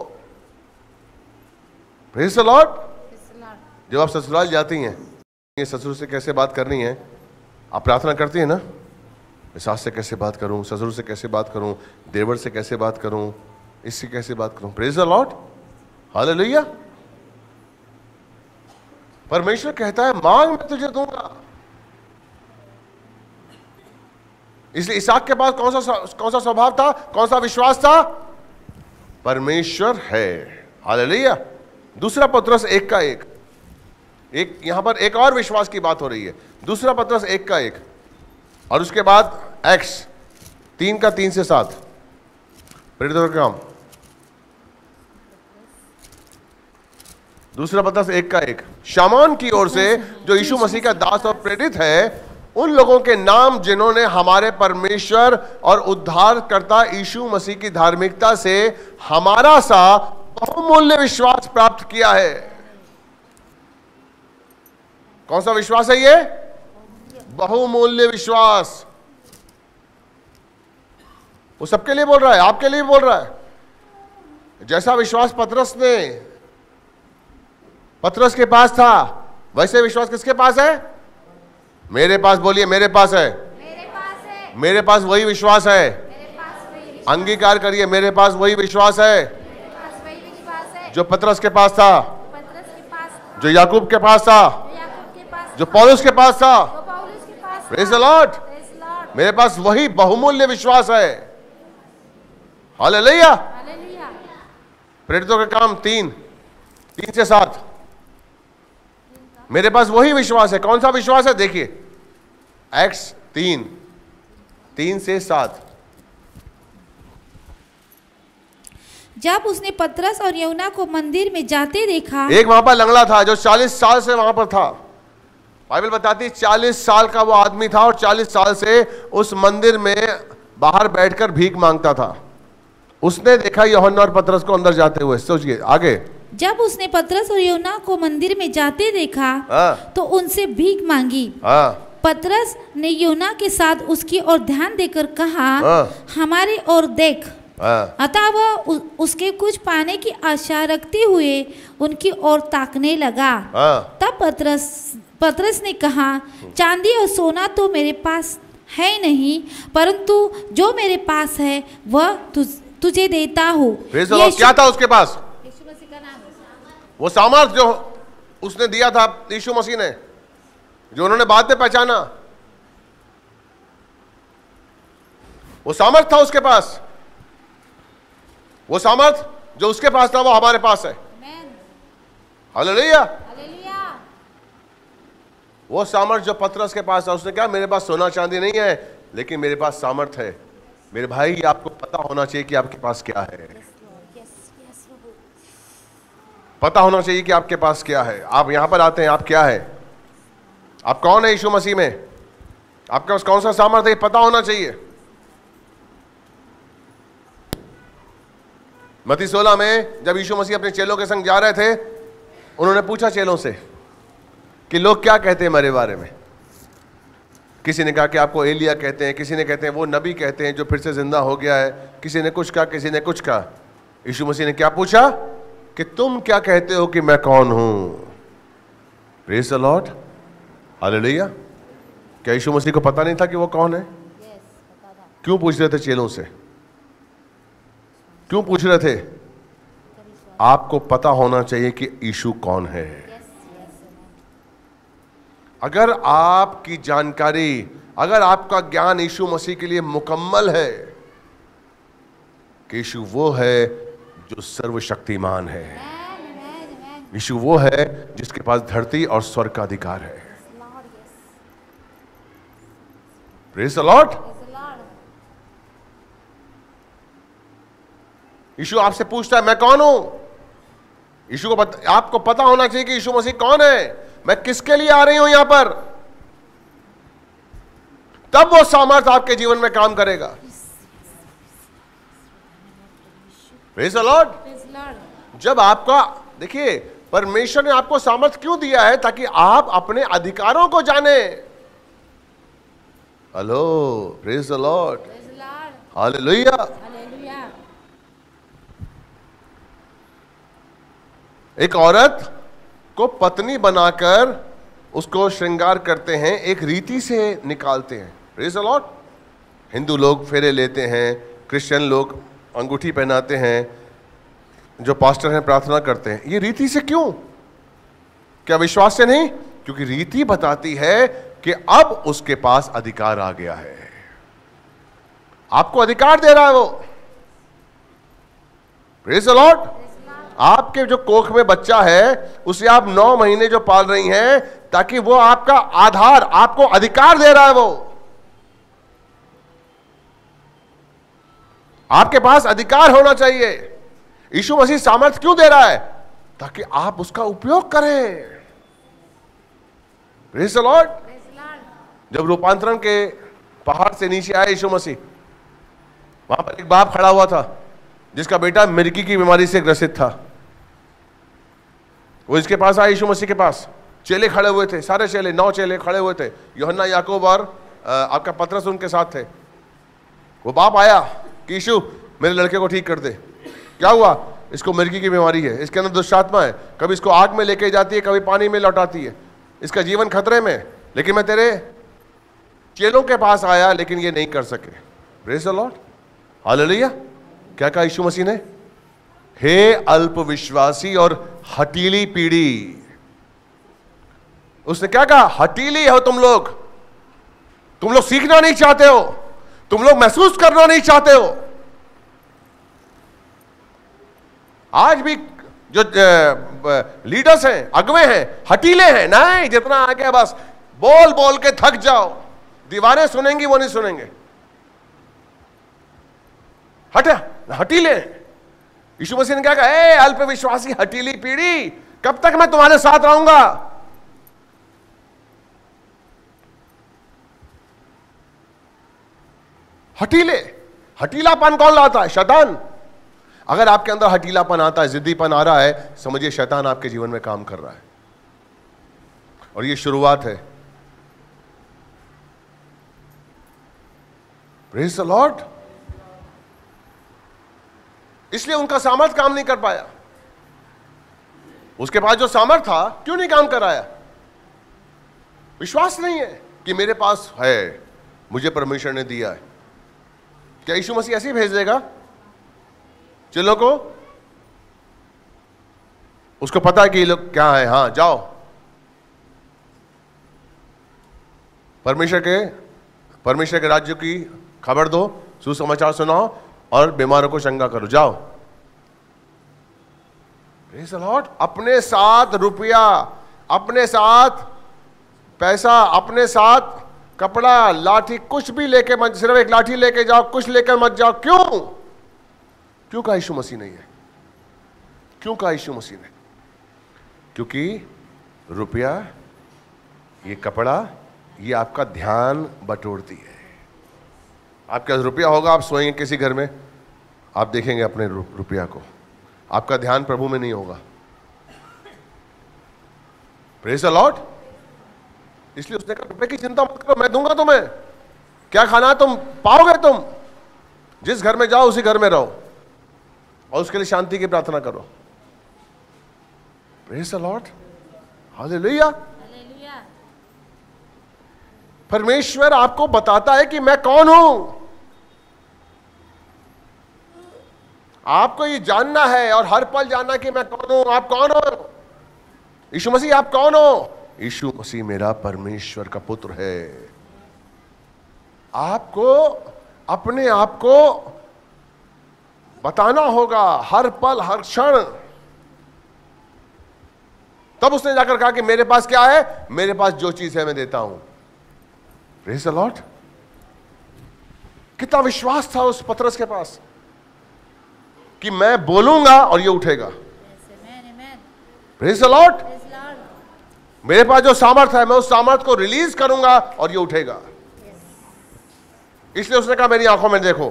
Praise the Lord. जब आप ससुराल जाती हैं, ये ससुर से कैसे बात करनी है, आप प्रार्थना करती हैं ना, सास से कैसे बात करूं, ससुर से कैसे बात करूं, देवर से कैसे बात करूं, इससे कैसे बात करूं। Praise the Lord, hallelujah. परमेश्वर कहता है मांग मैं तुझे दूंगा। इसलिए इसहाक के पास कौन सा स्वभाव था, कौन सा विश्वास था? परमेश्वर है। हालेलुया। दूसरा पत्रस 1:1, एक यहां पर एक और विश्वास की बात हो रही है। दूसरा पत्रस 1:1 और उसके बाद एक्स 3:3 से 7 प्रेरितों का काम। दूसरा पत्रस 1:1 शामौन की ओर से जो यीशु मसीह का दास और प्रेरित है, उन लोगों के नाम जिन्होंने हमारे परमेश्वर और उद्धारकर्ता यीशु मसीह की धार्मिकता से हमारा सा बहुमूल्य विश्वास प्राप्त किया है। कौन सा विश्वास है ये? बहुमूल्य विश्वास। वो सबके लिए बोल रहा है, आपके लिए बोल रहा है। जैसा विश्वास पतरस के पास था, वैसे विश्वास किसके पास है? मेरे पास। बोलिए मेरे पास है। मेरे पास वही विश्वास है। अंगीकार करिए, मेरे पास वही विश्वास है जो पतरस के पास था, जो याकूब के पास था, जो पौलुस के पास था। Praise the Lord. मेरे पास वही बहुमूल्य विश्वास है। हालेलुया। प्रेरितों का काम 3 से 7। मेरे पास वही विश्वास है। कौन सा विश्वास है? देखिए एक्स 3 से 7। जब उसने पतरस और यूहन्ना को मंदिर में जाते देखा। एक वहां पर लंगड़ा था जो 40 साल से वहां पर था। बाइबल बताती 40 साल का वो आदमी था और 40 साल से उस मंदिर में बाहर बैठकर भीख मांगता था। उसने देखा यूहन्ना और पतरस को अंदर जाते हुए। सोचिए आगे। जब उसने पतरस और यूहन्ना को मंदिर में जाते देखा तो उनसे भीख मांगी। पतरस ने यूहन्ना के साथ उसकी ओर ध्यान देकर कहा, हमारी ओर देख। अतः वह उसके कुछ पाने की आशा रखते हुए उनकी ओर ताकने लगा। तब पतरस ने कहा, चांदी और सोना तो मेरे पास है नहीं, परंतु जो मेरे पास है वह तुझे देता हूँ। क्या था उसके पास? वो सामर्थ जो उसने दिया था यीशु मसीह ने, जो उन्होंने बाद में पहचाना, वो सामर्थ था उसके पास। वो सामर्थ जो उसके पास था वो हमारे पास है। हालेलुया। वो सामर्थ जो पतरस के पास था, उसने कहा मेरे पास सोना चांदी नहीं है, लेकिन मेरे पास सामर्थ है। मेरे भाई, आपको पता होना चाहिए कि आपके पास क्या है। पता होना चाहिए कि आपके पास क्या है। आप यहां पर आते हैं, आप क्या है, आप कौन है यीशु मसीह में, आपके पास कौन सा सामर्थ्य है, पता होना चाहिए। मत्ती 16 में जब यीशु मसीह अपने चेलों के संग जा रहे थे, उन्होंने पूछा चेलों से कि लोग क्या कहते हैं मेरे बारे में। किसी ने कहा कि आपको एलिया कहते हैं, किसी ने कहते हैं वो नबी कहते हैं जो फिर से जिंदा हो गया है, किसी ने कुछ कहा, किसी ने कुछ कहा। यीशु मसीह ने क्या पूछा कि तुम क्या कहते हो कि मैं कौन हूं? Praise the Lord. हालेलुया। क्या यीशु मसीह को पता नहीं था कि वो कौन है? क्यों पूछ रहे थे चेलों से? क्यों पूछ रहे थे? आपको पता होना चाहिए कि यीशु कौन है। अगर आपकी जानकारी, अगर आपका ज्ञान यीशु मसीह के लिए मुकम्मल है कि यीशु वो है जो सर्वशक्तिमान है, यीशु वो है जिसके पास धरती और स्वर्ग का अधिकार है। Praise the Lord. यीशु आपसे पूछता है मैं कौन हूं। यीशु को आपको पता होना चाहिए कि यीशु मसीह कौन है, मैं किसके लिए आ रही हूं यहां पर। तब वो सामर्थ आपके जीवन में काम करेगा। Praise the Lord. जब आपका, देखिए परमेश्वर ने आपको सामर्थ क्यों दिया है? ताकि आप अपने अधिकारों को जाने। Hello, praise the Lord, hallelujah. एक औरत को पत्नी बनाकर उसको श्रृंगार करते हैं, एक रीति से निकालते हैं। Praise the Lord. हिंदू लोग फेरे लेते हैं, क्रिश्चियन लोग अंगूठी पहनाते हैं, जो पास्टर हैं प्रार्थना करते हैं। ये रीति से क्यों? क्या विश्वास से नहीं? क्योंकि रीति बताती है कि अब उसके पास अधिकार आ गया है। आपको अधिकार दे रहा है वो। Praise the Lord. आपके जो कोख में बच्चा है उसे आप 9 महीने जो पाल रही हैं, ताकि वो आपका आधार, आपको अधिकार दे रहा है। वो आपके पास अधिकार होना चाहिए। यीशु मसीह सामर्थ क्यों दे रहा है? ताकि आप उसका उपयोग करें। Praise the Lord. जब रूपांतरण के पहाड़ से नीचे आए यीशु मसीह, वहां पर एक बाप खड़ा हुआ था जिसका बेटा मिर्गी की बीमारी से ग्रसित था। वो इसके पास आए, यीशु मसीह के पास। चेले खड़े हुए थे, सारे चेले, 9 चेले खड़े हुए थे। यूहन्ना, याकूब और आपका पतरस उनके साथ थे। वो बाप आया कि यीशु मेरे लड़के को ठीक कर दे। क्या हुआ? इसको मिर्गी की बीमारी है, इसके अंदर दुष्ट आत्मा है, कभी इसको आग में लेके जाती है, कभी पानी में लौटाती है, इसका जीवन खतरे में। लेकिन मैं तेरे चेलों के पास आया, लेकिन ये नहीं कर सके। Praise the Lord, hallelujah. क्या कहा यीशु मसीह ने? हे अल्प विश्वासी और हठीली पीढ़ी। उसने क्या कहा? हठीली हो तुम लोग सीखना नहीं चाहते हो, तुम लोग महसूस करना नहीं चाहते हो। आज भी जो लीडर्स हैं, अगुवे हैं, हठीले हैं। नहीं, जितना आ गया बस बोल बोल के थक जाओ, दीवारें सुनेंगी वो नहीं सुनेंगे। हठीले। यीशु मसीह ने क्या कहा? ए अल्प विश्वासी हठीली पीढ़ी, कब तक मैं तुम्हारे साथ रहूंगा? हठीलापन कौन लाता है? शैतान। अगर आपके अंदर हठीलापन आता है, जिद्दीपन आ रहा है, समझिए शैतान आपके जीवन में काम कर रहा है। और ये शुरुआत है। Praise the Lord. इसलिए उनका सामर्थ काम नहीं कर पाया। उसके पास जो सामर्थ था, क्यों नहीं काम कराया? विश्वास नहीं है कि मेरे पास है, मुझे परमेश्वर ने दिया है। क्या यीशु मसीह ऐसे ही भेज देगा चेलों को? उसको पता है कि ये लोग क्या है। हाँ, जाओ परमेश्वर के राज्य की खबर दो, सुसमाचार सुनाओ और बीमारों को चंगा करो। जाओ। Praise the Lord. अपने साथ रुपया, अपने साथ पैसा, अपने साथ कपड़ा, लाठी, कुछ भी लेके मत, सिर्फ एक लाठी लेके जाओ, कुछ लेकर मत जाओ। क्यों कहा यीशु मसीह ने? क्यों कहा यीशु मसीह ने? क्योंकि रुपया, ये कपड़ा, ये आपका ध्यान बटोरती है। आपके पास रुपया होगा, आप सोएंगे किसी घर में, आप देखेंगे अपने रुपया को, आपका ध्यान प्रभु में नहीं होगा। Praise the Lord. इसलिए उसने कहा रुपये की चिंता मत करो, मैं दूंगा तुम्हें। क्या खाना है तुम पाओगे। तुम जिस घर में जाओ उसी घर में रहो और उसके लिए शांति की प्रार्थना करो। Praise the Lord, hallelujah. परमेश्वर आपको बताता है कि मैं कौन हूं। आपको ये जानना है और हर पल जानना कि मैं कौन हूं। आप कौन हो? यीशु मसीह आप कौन हो? यीशु मसीह मेरा परमेश्वर का पुत्र है। आपको अपने आप को बताना होगा हर पल हर क्षण। तब उसने जाकर कहा कि मेरे पास क्या है? मेरे पास जो चीज है मैं देता हूं। Praise the Lord. कितना विश्वास था उस पतरस के पास कि मैं बोलूंगा और ये उठेगा। Praise the Lord. मेरे पास जो सामर्थ है मैं उस सामर्थ को रिलीज करूंगा और ये उठेगा। इसलिए उसने कहा मेरी आंखों में देखो,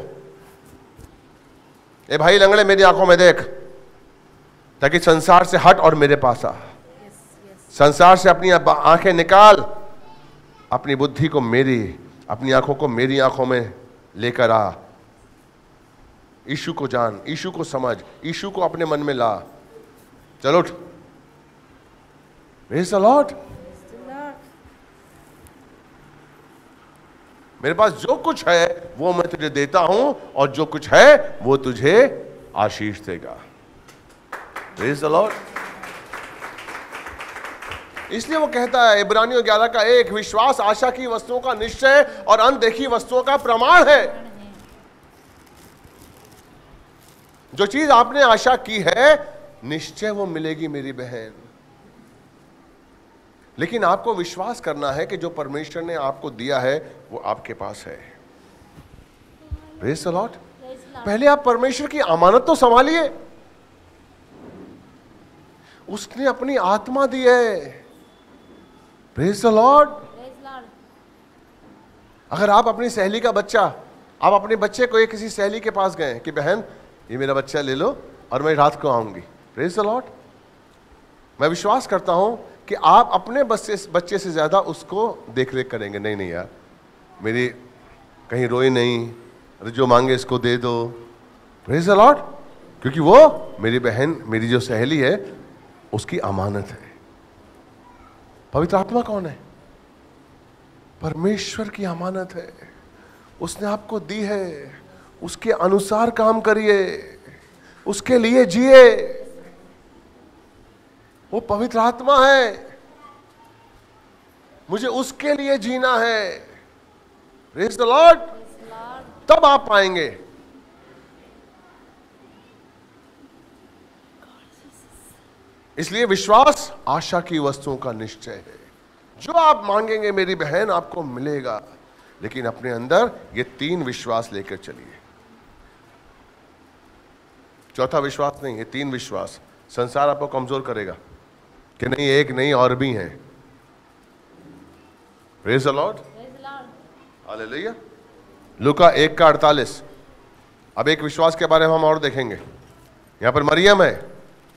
ए भाई लंगड़े मेरी आंखों में देख, ताकि संसार से हट और मेरे पास आ। संसार से अपनी आंखें निकाल, अपनी बुद्धि को मेरी, अपनी आंखों को मेरी आंखों में लेकर आ। यीशु को जान, यीशु को समझ, यीशु को अपने मन में ला। चलो उठ। Praise the Lord. मेरे पास जो कुछ है वो मैं तुझे देता हूं और जो कुछ है वो तुझे आशीष देगा। Praise the Lord. इसलिए वो कहता है इब्रानियों 11 का 1, विश्वास आशा की वस्तुओं का निश्चय और अनदेखी वस्तुओं का प्रमाण है। जो चीज आपने आशा की है निश्चय वो मिलेगी मेरी बहन, लेकिन आपको विश्वास करना है कि जो परमेश्वर ने आपको दिया है वो आपके पास है। Praise the Lord. पहले आप परमेश्वर की अमानत तो संभालिए। उसने अपनी आत्मा दी है। Praise the Lord. अगर आप अपनी सहेली का बच्चा, आप अपने बच्चे को किसी सहेली के पास गए कि बहन ये मेरा बच्चा ले लो और मैं रात को आऊंगी। Praise the Lord. मैं विश्वास करता हूं कि आप अपने बच्चे से ज्यादा उसको देख रेख करेंगे। नहीं नहीं यार, मेरी कहीं रोए नहीं, अरे जो मांगे इसको दे दो। Praise the Lord. क्योंकि वो मेरी बहन, मेरी जो सहेली है उसकी अमानत है। पवित्र आत्मा कौन है? परमेश्वर की अमानत है। उसने आपको दी है, उसके अनुसार काम करिए, उसके लिए जिए। वो पवित्र आत्मा है, मुझे उसके लिए जीना है। Praise the Lord. तब आप पाएंगे। इसलिए विश्वास आशा की वस्तुओं का निश्चय है। जो आप मांगेंगे मेरी बहन आपको मिलेगा, लेकिन अपने अंदर ये 3 विश्वास लेकर चलिए। चौथा विश्वास नहीं, ये 3 विश्वास। संसार आपको कमजोर करेगा कि नहीं, एक नहीं और भी हैं। Praise the Lord. हालेलुया। लूका 1 का 48। अब एक विश्वास के बारे में हम और देखेंगे। यहां पर मरियम है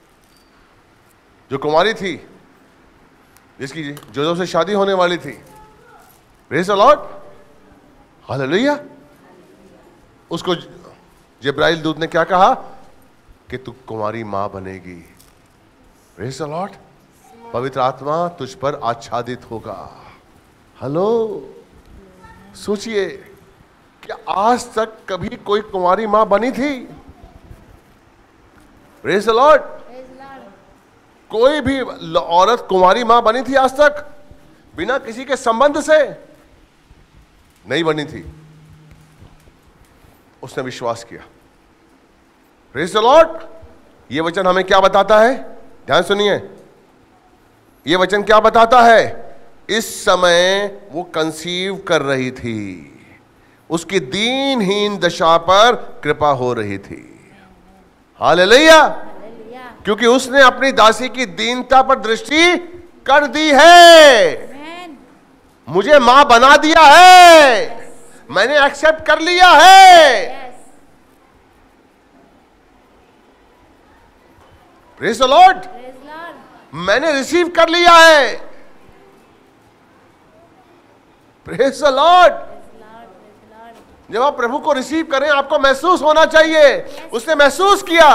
जो कुमारी थी, जिसकी जोसेफ से शादी होने वाली थी। Praise the Lord. हालेलुया। उसको जिब्राइल दूत ने क्या कहा कि तू कुमारी मां बनेगी। Praise the Lord. पवित्र आत्मा तुझ पर आच्छादित होगा। हेलो, सोचिए कि आज तक कभी कोई कुमारी मां बनी थी? Praise the Lord. कोई भी औरत कुमारी मां बनी थी आज तक? बिना किसी के संबंध से नहीं बनी थी। उसने विश्वास किया। Praise the Lord. यह वचन हमें क्या बताता है? ध्यान सुनिए, यह वचन क्या बताता है? इस समय वो कंसीव कर रही थी, उसकी दीनहीन दशा पर कृपा हो रही थी। हालेलुया। क्योंकि उसने अपनी दासी की दीनता पर दृष्टि कर दी है। मुझे मां बना दिया है, मैंने एक्सेप्ट कर लिया है। Praise the Lord. मैंने रिसीव कर लिया है। Praise the Lord. जब आप प्रभु को रिसीव करें आपको महसूस होना चाहिए, उसने महसूस किया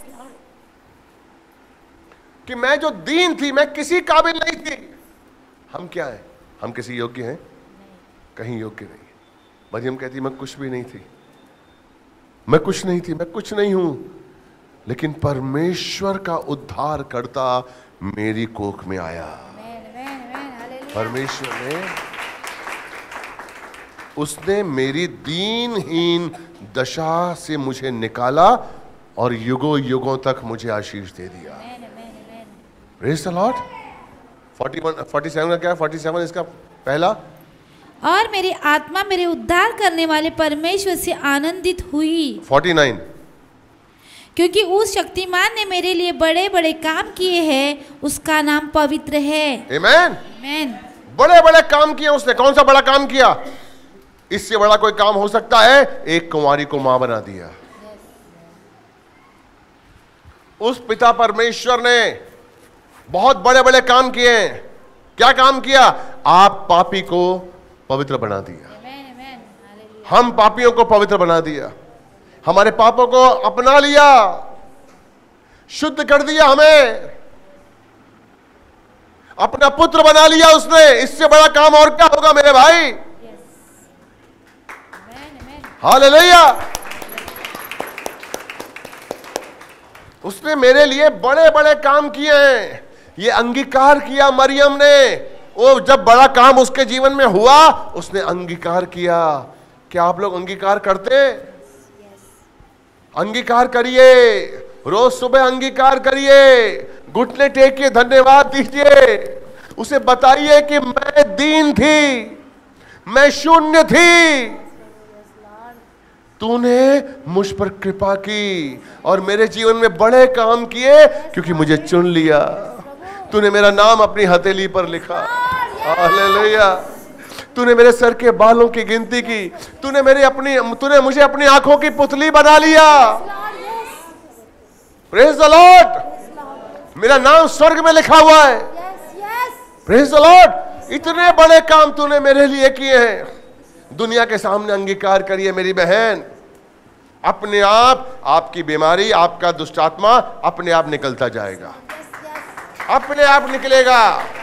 कि मैं जो दीन थी, मैं किसी काबिल नहीं थी। हम क्या हैं? हम किसी योग्य हैं? कहीं योग्य नहीं। मरियम कहती मैं कुछ भी नहीं थी, मैं कुछ नहीं थी, मैं कुछ नहीं हूं, लेकिन परमेश्वर का उद्धार करता मेरी कोख में आया। परमेश्वर ने, उसने मेरी दीनहीन दशा से मुझे निकाला और युगों युगों तक मुझे आशीष दे दिया। Praise the Lord. 47 का क्या? 47 इसका पहला, और मेरी आत्मा मेरे उद्धार करने वाले परमेश्वर से आनंदित हुई। 49, क्योंकि उस शक्तिमान ने मेरे लिए बड़े बड़े काम किए हैं, उसका नाम पवित्र है। आमेन। आमेन। बड़े बड़े काम किए उसने। कौन सा बड़ा काम किया? इससे बड़ा कोई काम हो सकता है? एक कुंवारी को मां बना दिया। उस पिता परमेश्वर ने बहुत बड़े बड़े काम किए हैं। क्या काम किया? आप पापी को पवित्र बना दिया। हम पापियों को पवित्र बना दिया, हमारे पापों को अपना लिया, शुद्ध कर दिया, हमें अपना पुत्र बना लिया उसने। इससे बड़ा काम और क्या होगा मेरे भाई? हालेलुया। उसने मेरे लिए बड़े बड़े काम किए हैं। ये अंगीकार किया मरियम ने। वो जब बड़ा काम उसके जीवन में हुआ, उसने अंगीकार किया। क्या आप लोग अंगीकार करते? अंगीकार करिए, रोज सुबह अंगीकार करिए, घुटने टेकिए, धन्यवाद दीजिए, उसे बताइए कि मैं दीन थी, मैं शून्य थी, तूने मुझ पर कृपा की और मेरे जीवन में बड़े काम किए क्योंकि मुझे चुन लिया। तूने मेरा नाम अपनी हथेली पर लिखा। हालेलुया। तूने मेरे सर के बालों की गिनती की। तूने मुझे अपनी आंखों की पुतली बना लिया। Praise the Lord. मेरा नाम स्वर्ग में लिखा हुआ है। Praise the Lord. इतने बड़े काम तूने मेरे लिए किए हैं। दुनिया के सामने अंगीकार करिए मेरी बहन। अपने आप आपकी बीमारी, आपका दुष्टात्मा अपने आप निकलता जाएगा, अपने आप निकलेगा।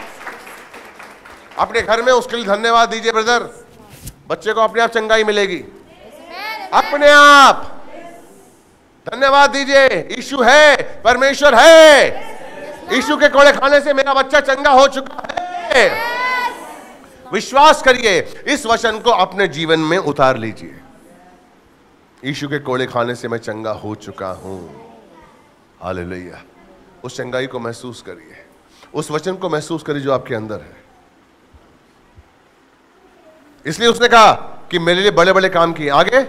अपने घर में उसके लिए धन्यवाद दीजिए ब्रदर। बच्चे को अपने आप चंगाई मिलेगी, अपने आप धन्यवाद दीजिए। यीशु है, परमेश्वर है। यीशु के कोड़े खाने से मेरा बच्चा चंगा हो चुका है। विश्वास करिए, इस वचन को अपने जीवन में उतार लीजिए। यीशु के कोड़े खाने से मैं चंगा हो चुका हूं। हालेलुया। उस चंगाई को महसूस करिए, उस वचन को महसूस करिए जो आपके अंदर है। इसलिए उसने कहा कि मेरे लिए बड़े बड़े काम किए। आगे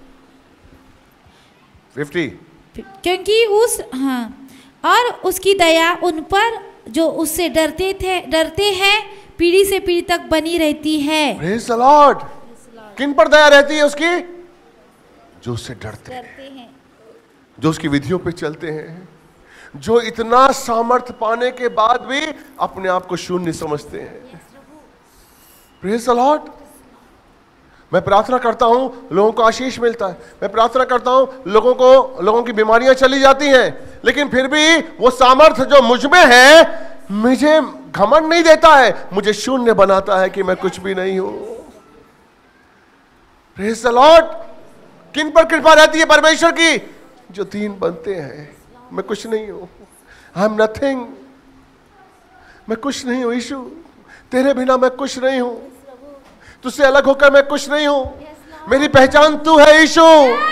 50, क्योंकि और उसकी दया उन पर जो उससे डरते हैं पीढ़ी से पीढ़ी तक बनी रहती है। Praise the Lord. किन पर दया रहती है उसकी? जो उससे डरते हैं, जो उसकी विधियों पे चलते हैं, जो इतना सामर्थ्य पाने के बाद भी अपने आप को शून्य समझते हैं। Praise the Lord. मैं प्रार्थना करता हूं, लोगों को आशीष मिलता है। मैं प्रार्थना करता हूं, लोगों की बीमारियां चली जाती हैं, लेकिन फिर भी वो सामर्थ्य जो मुझ में है मुझे घमंड नहीं देता है, मुझे शून्य बनाता है कि मैं कुछ भी नहीं हूं। Praise the Lord. किन पर कृपा रहती है परमेश्वर की? जो दीन बनते हैं। मैं कुछ नहीं हूं, आई एम नथिंग। मैं कुछ नहीं हूं यीशु, तेरे बिना मैं कुछ नहीं हूं, तुझसे अलग होकर मैं कुछ नहीं हूं। मेरी पहचान तू है यीशु।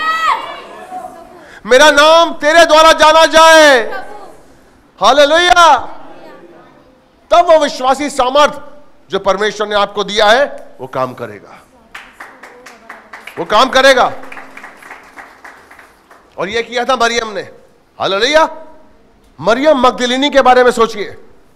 मेरा नाम तेरे द्वारा जाना जाए। हालेलुया। तब वो विश्वासी सामर्थ जो परमेश्वर ने आपको दिया है वो काम करेगा, वो काम करेगा। और ये किया था मरियम ने। हालेलुया। मरियम मगदलिनी के बारे में सोचिए।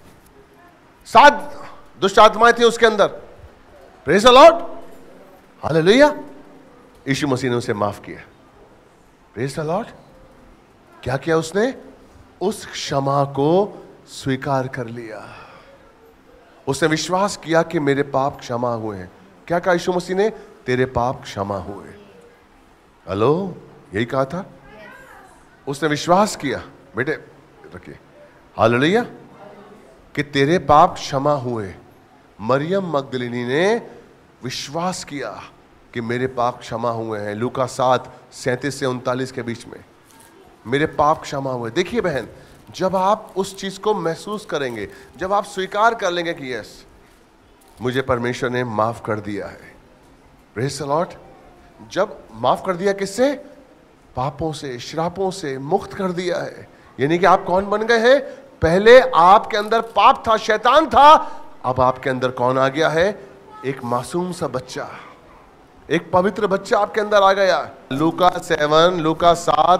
7 दुष्ट आत्माएं थी उसके अंदर। Praise the Lord. हालेलुया। यीशु मसीह ने उसे माफ किया। Praise the Lord. क्या किया उसने? उस क्षमा को स्वीकार कर लिया। उसने विश्वास किया कि मेरे पाप क्षमा हुए हैं। क्या कहा यीशु मसीह ने? तेरे पाप क्षमा हुए। हेलो, यही कहा था। उसने विश्वास किया, बेटे रखिए, हालेलुया, कि तेरे पाप क्षमा हुए। मरियम मगदलिनी ने विश्वास किया कि मेरे पाप क्षमा हुए हैं। लूका 7:37 से 39 के बीच में मेरे पाप क्षमा हुए। देखिए बहन, जब आप उस चीज को महसूस करेंगे, जब आप स्वीकार कर लेंगे कि यस, मुझे परमेश्वर ने माफ कर दिया है, प्रेज़ द लॉर्ड। जब माफ कर दिया, किससे? पापों से, श्रापों से मुक्त कर दिया है। यानी कि आप कौन बन गए हैं? पहले आपके अंदर पाप था, शैतान था, अब आपके अंदर कौन आ गया है? एक मासूम सा बच्चा, एक पवित्र बच्चा आपके अंदर आ गया। लूका 7, लूका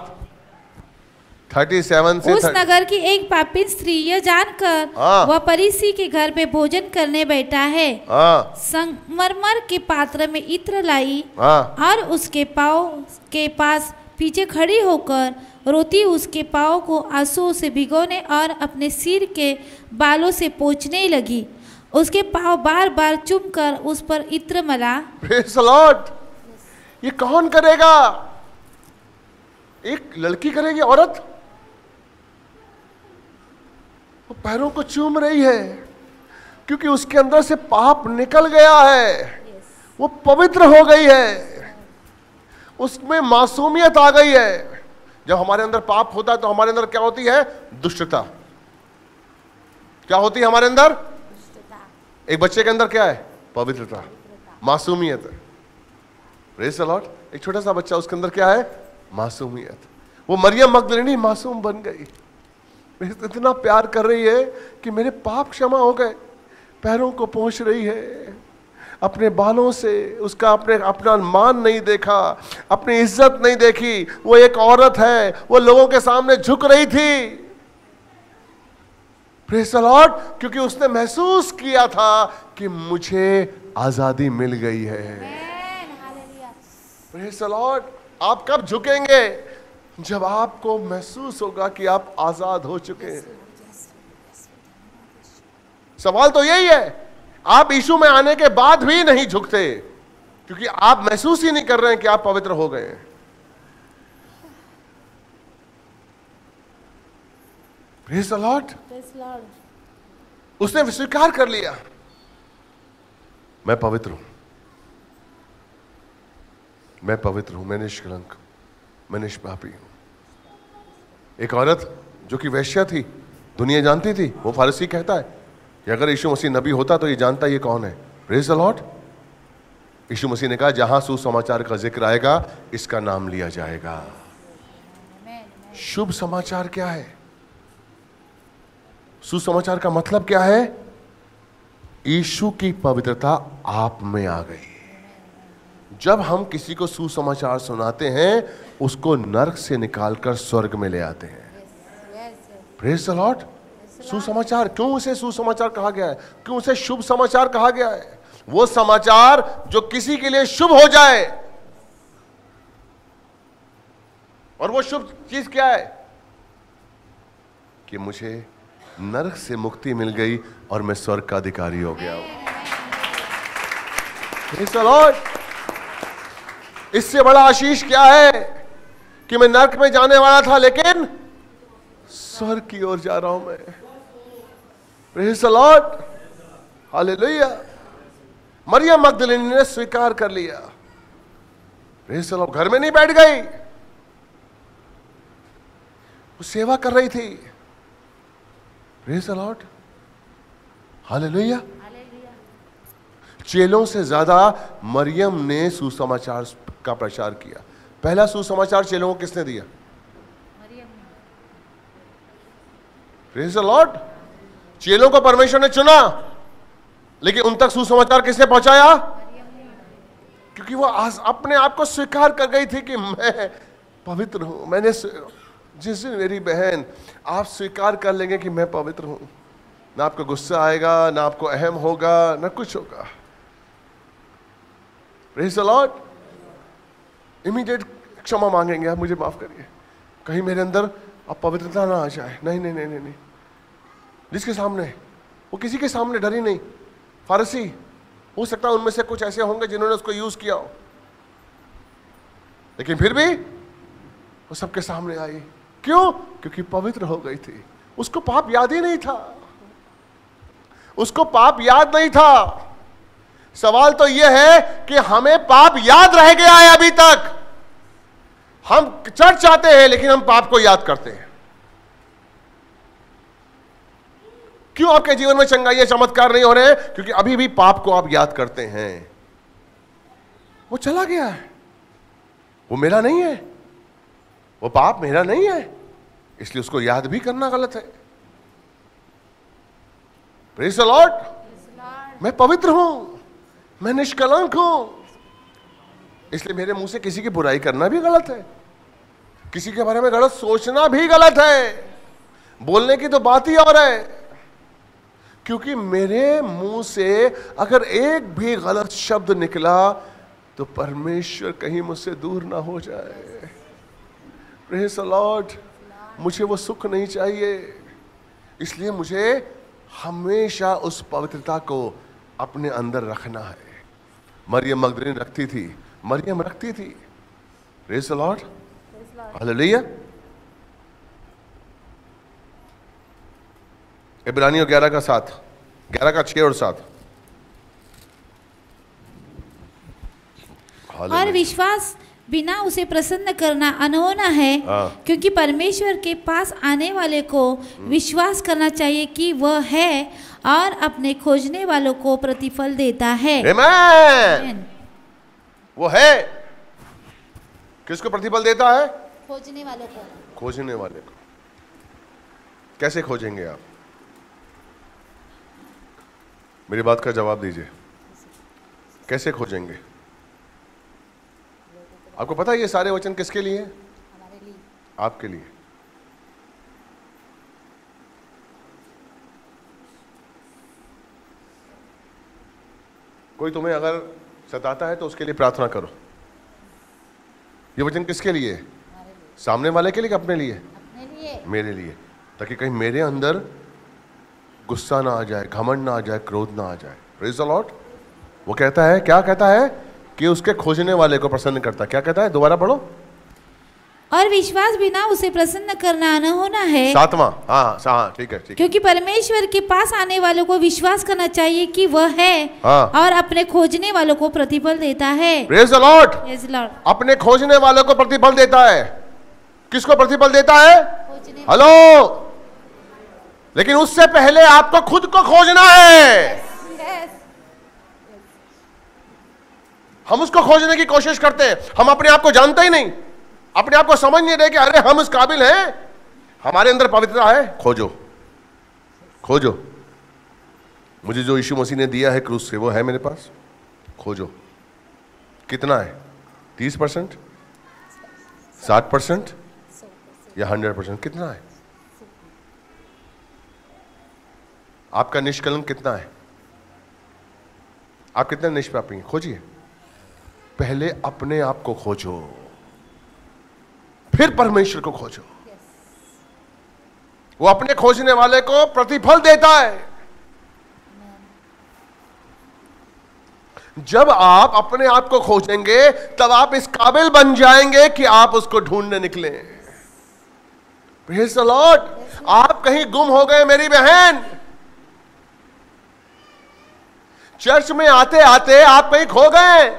7:37 से उस नगर की एक पापी स्त्री यह जानकर वह फरीसी के घर में भोजन करने बैठा है, संगमरमर के पात्र में इत्र लाई और उसके पाँव के पास पीछे खड़ी होकर रोती उसके पाँव को आंसुओं से भिगोने और अपने सिर के बालों से पोंछने लगी। उसके पाँव बार बार चूम कर उस पर इत्र मला। Praise the Lord. ये कौन करेगा? एक लड़की करेगी, औरत। वो पैरों को चूम रही है क्योंकि उसके अंदर से पाप निकल गया है, वो पवित्र हो गई है, उसमें मासूमियत आ गई है। जब हमारे अंदर पाप होता है तो हमारे अंदर क्या होती है? दुष्टता। क्या होती है हमारे अंदर? एक बच्चे के अंदर क्या है? पवित्रता, मासूमियत। Praise the Lord. एक छोटा सा बच्चा, उसके अंदर क्या है? मासूमियत। वो मरियम मगदलीनी मासूम बन गई, इतना प्यार कर रही है कि मेरे पाप क्षमा हो गए। पैरों को पोंछ रही है अपने बालों से, उसका अपना मान नहीं देखा, अपनी इज्जत नहीं देखी। वो एक औरत है, वो लोगों के सामने झुक रही थी, प्रेज़ द लॉर्ड, क्योंकि उसने महसूस किया था कि मुझे आजादी मिल गई है। Praise the Lord. आप कब झुकेंगे? जब आपको महसूस होगा कि आप आजाद हो चुके हैं। सवाल तो यही है, आप यीशु में आने के बाद भी नहीं झुकते क्योंकि आप महसूस ही नहीं कर रहे हैं कि आप पवित्र हो गए हैं। Praise the Lord. उसने स्वीकार कर लिया, मैं पवित्र हूं, मैं पवित्र हूं, मैं निष्कलंक, मैं निष्पापी हूं। एक औरत जो कि वेश्या थी, दुनिया जानती थी, वो फारसी कहता है कि अगर यीशु मसीह नबी होता तो ये जानता ये कौन है। Praise the Lord. यीशु मसीह ने कहा जहां सुसमाचार का जिक्र आएगा इसका नाम लिया जाएगा। शुभ समाचार क्या है? सुसमाचार का मतलब क्या है? यीशु की पवित्रता आप में आ गई। जब हम किसी को सुसमाचार सुनाते हैं, उसको नरक से निकालकर स्वर्ग में ले आते हैं। Praise the Lord. सुसमाचार, क्यों उसे सुसमाचार कहा गया है? क्यों उसे शुभ समाचार कहा गया है? वो समाचार जो किसी के लिए शुभ हो जाए। और वो शुभ चीज क्या है? कि मुझे नरक से मुक्ति मिल गई और मैं स्वर्ग का अधिकारी हो गया हूं। Praise the Lord. इससे बड़ा आशीष क्या है कि मैं नरक में जाने वाला था लेकिन स्वर्ग की ओर जा रहा हूं मैं। Praise the Lord. हालेलुया। मरियम मगदलीनी ने स्वीकार कर लिया। Praise the Lord. घर में नहीं बैठ गई, वो सेवा कर रही थी। Praise the Lord. हालेलुया। चेलों से ज्यादा मरियम ने सुसमाचार का प्रचार किया। पहला सुसमाचार चेलों को किसने दिया? Praise the Lord. चेलों को परमेश्वर ने चुना, लेकिन उन तक सुसमाचार किसने पहुंचाया? क्योंकि वो अपने आप को स्वीकार कर गई थी कि मैं पवित्र हूं। मैंने जिस दिन मेरी बहन आप स्वीकार कर लेंगे कि मैं पवित्र हूं, ना आपको गुस्सा आएगा, ना आपको अहम होगा, ना कुछ होगा। Praise the Lord. इमीडिएट क्षमा मांगेंगे, आप मुझे माफ करिए, कहीं मेरे अंदर अब पवित्रता ना आ जाए। नहीं नहीं नहीं नहीं नहीं। जिसके सामने, वो किसी के सामने डरी नहीं। फारसी, हो सकता है उनमें से कुछ ऐसे होंगे जिन्होंने उसको यूज किया हो, लेकिन फिर भी वो सबके सामने आई। क्यों? क्योंकि पवित्र हो गई थी। उसको पाप याद ही नहीं था, उसको पाप याद नहीं था। सवाल तो यह है कि हमें पाप याद रह गया है अभी तक। हम चर्च आते हैं लेकिन हम पाप को याद करते हैं। क्यों आपके जीवन में चंगाई चमत्कार नहीं हो रहे हैं? क्योंकि अभी भी पाप को आप याद करते हैं। वो चला गया है, वो मेरा नहीं है, वो पाप मेरा नहीं है, इसलिए उसको याद भी करना गलत है। Praise the Lord. मैं पवित्र हूं, मैं निष्कलंक हूं, इसलिए मेरे मुंह से किसी की बुराई करना भी गलत है, किसी के बारे में गलत सोचना भी गलत है, बोलने की तो बात ही और है। क्योंकि मेरे मुंह से अगर एक भी गलत शब्द निकला तो परमेश्वर कहीं मुझसे दूर ना हो जाए। Praise the Lord. मुझे वो सुख नहीं चाहिए, इसलिए मुझे हमेशा उस पवित्रता को अपने अंदर रखना है। मरियम मगदलीनी रखती थी, मरियम रखती थी। Praise the Lord, hallelujah. इब्रानियों 11 का 7, 11 का 6 और 7। और विश्वास बिना उसे प्रसन्न करना अनहोना है, क्योंकि परमेश्वर के पास आने वाले को विश्वास करना चाहिए कि वह है और अपने खोजने वालों को प्रतिफल देता है। आमीन। वो है, किसको प्रतिफल देता है? खोजने वालों को। खोजने वाले को। कैसे खोजेंगे आप? मेरी बात का जवाब दीजिए, कैसे खोजेंगे? आपको पता है ये सारे वचन किसके लिए? हमारे लिए, आपके लिए। कोई तुम्हें अगर सताता है तो उसके लिए प्रार्थना करो। ये वचन किसके लिए? सामने वाले के लिए कि अपने लिए? अपने लिए। मेरे लिए, ताकि कहीं मेरे अंदर गुस्सा ना आ जाए, घमंड ना आ जाए, क्रोध ना आ जाए। Praise the Lord. वो कहता है, क्या कहता है? कि उसके खोजने वाले को प्रसन्न करता। क्या कहता है? दोबारा पढ़ो। और विश्वास बिना उसे प्रसन्न करना न होना है। 7वां। हाँ ठीक है, ठीक। क्योंकि परमेश्वर के पास आने वालों को विश्वास करना चाहिए कि वह है और अपने खोजने वालों को प्रतिफल देता है। Praise the Lord. Praise the Lord. अपने खोजने वालों को प्रतिफल देता है। किसको प्रतिफल देता है? हेलो। लेकिन उससे पहले आपको खुद को खोजना है। हम उसको खोजने की कोशिश करते हैं, हम अपने आप को जानते ही नहीं, अपने आप को समझ नहीं रहे कि अरे हम इस काबिल हैं। हमारे अंदर पवित्रता है। खोजो, खोजो। मुझे जो यीशु मसीह ने दिया है क्रूस से, वो है मेरे पास। खोजो। कितना है? 30%, 60% या 100%? कितना है? आपका निष्कलंक कितना है? आप कितने निष्पापी हैं? खोजिए। पहले अपने आप को खोजो, फिर परमेश्वर को खोजो। वो अपने खोजने वाले को प्रतिफल देता है। जब आप अपने आप को खोजेंगे तब आप इस काबिल बन जाएंगे कि आप उसको ढूंढने निकले। Praise the Lord. आप कहीं गुम हो गए मेरी बहन, चर्च में आते आते आप कहीं खो गए,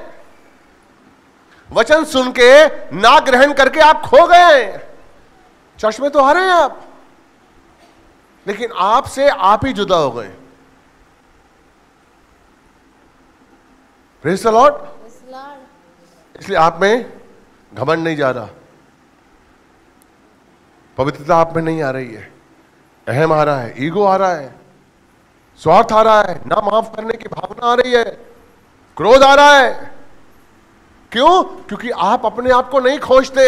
वचन सुन के ना ग्रहण करके आप खो गए। चर्च में तो आ रहे हैं आप, लेकिन आपसे आप ही जुदा हो गए। Praise the Lord. इसलिए आप में घमंड नहीं जा रहा, पवित्रता आप में नहीं आ रही है, अहम आ रहा है, ईगो आ रहा है, स्वार्थ आ रहा है, ना माफ करने की भावना आ रही है, क्रोध आ रहा है। क्यों? क्योंकि आप अपने आप को नहीं खोजते।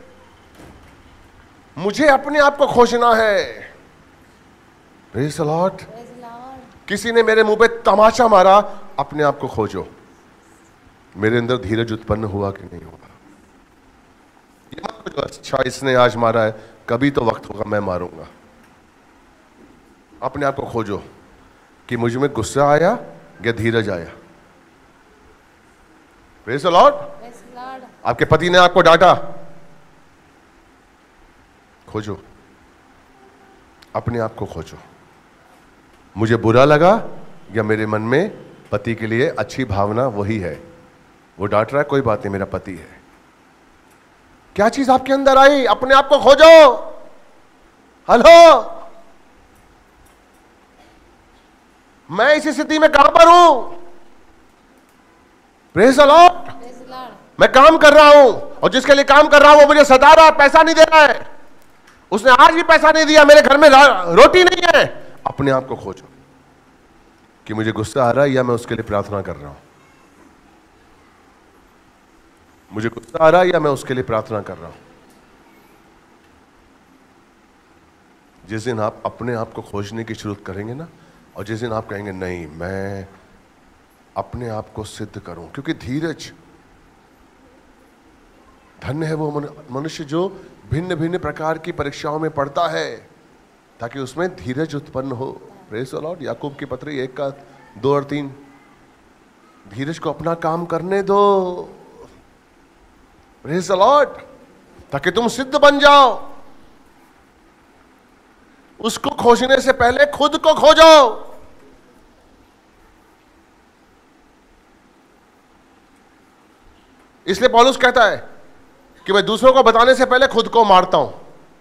मुझे अपने आप को खोजना है। Praise the Lord. किसी ने मेरे मुंह पे तमाचा मारा, अपने आप को खोजो, मेरे अंदर धीरज उत्पन्न हुआ कि नहीं हुआ। ये मत सोचो अच्छा इसने आज मारा है, कभी तो वक्त होगा मैं मारूंगा। अपने आप को खोजो कि मुझ में गुस्सा आया या धीरज आया। Praise the Lord. आपके पति ने आपको डांटा, खोजो, अपने आप को खोजो। मुझे बुरा लगा या मेरे मन में पति के लिए अच्छी भावना वही है। वो डांट रहा है, कोई बात नहीं, मेरा पति है। क्या चीज आपके अंदर आई? अपने आप को खोजो। हेलो, मैं इस स्थिति में कहां पर हूं? Praise the Lord. मैं काम कर रहा हूं और जिसके लिए काम कर रहा हूं वो मुझे सता रहा है, पैसा नहीं दे रहा है, उसने आज भी पैसा नहीं दिया, मेरे घर में रोटी नहीं है। अपने आप को खोजो कि मुझे गुस्सा आ रहा है या मैं उसके लिए प्रार्थना कर रहा हूं। मुझे गुस्सा आ रहा है या मैं उसके लिए प्रार्थना कर रहा हूं। जिस दिन आप अपने आप को खोजने की शुरू करेंगे ना, और जिस दिन आप कहेंगे नहीं मैं अपने आप को सिद्ध करूं, क्योंकि धीरज, धन्य है वो मनुष्य जो भिन्न भिन्न प्रकार की परीक्षाओं में पड़ता है ताकि उसमें धीरज उत्पन्न हो। Praise the Lord. याकूब की पत्री 1:2 और 3। धीरज को अपना काम करने दो। Praise the lord. ताकि तुम सिद्ध बन जाओ। उसको खोजने से पहले खुद को खोजो। इसलिए पौलुस कहता है कि मैं दूसरों को बताने से पहले खुद को मारता हूं।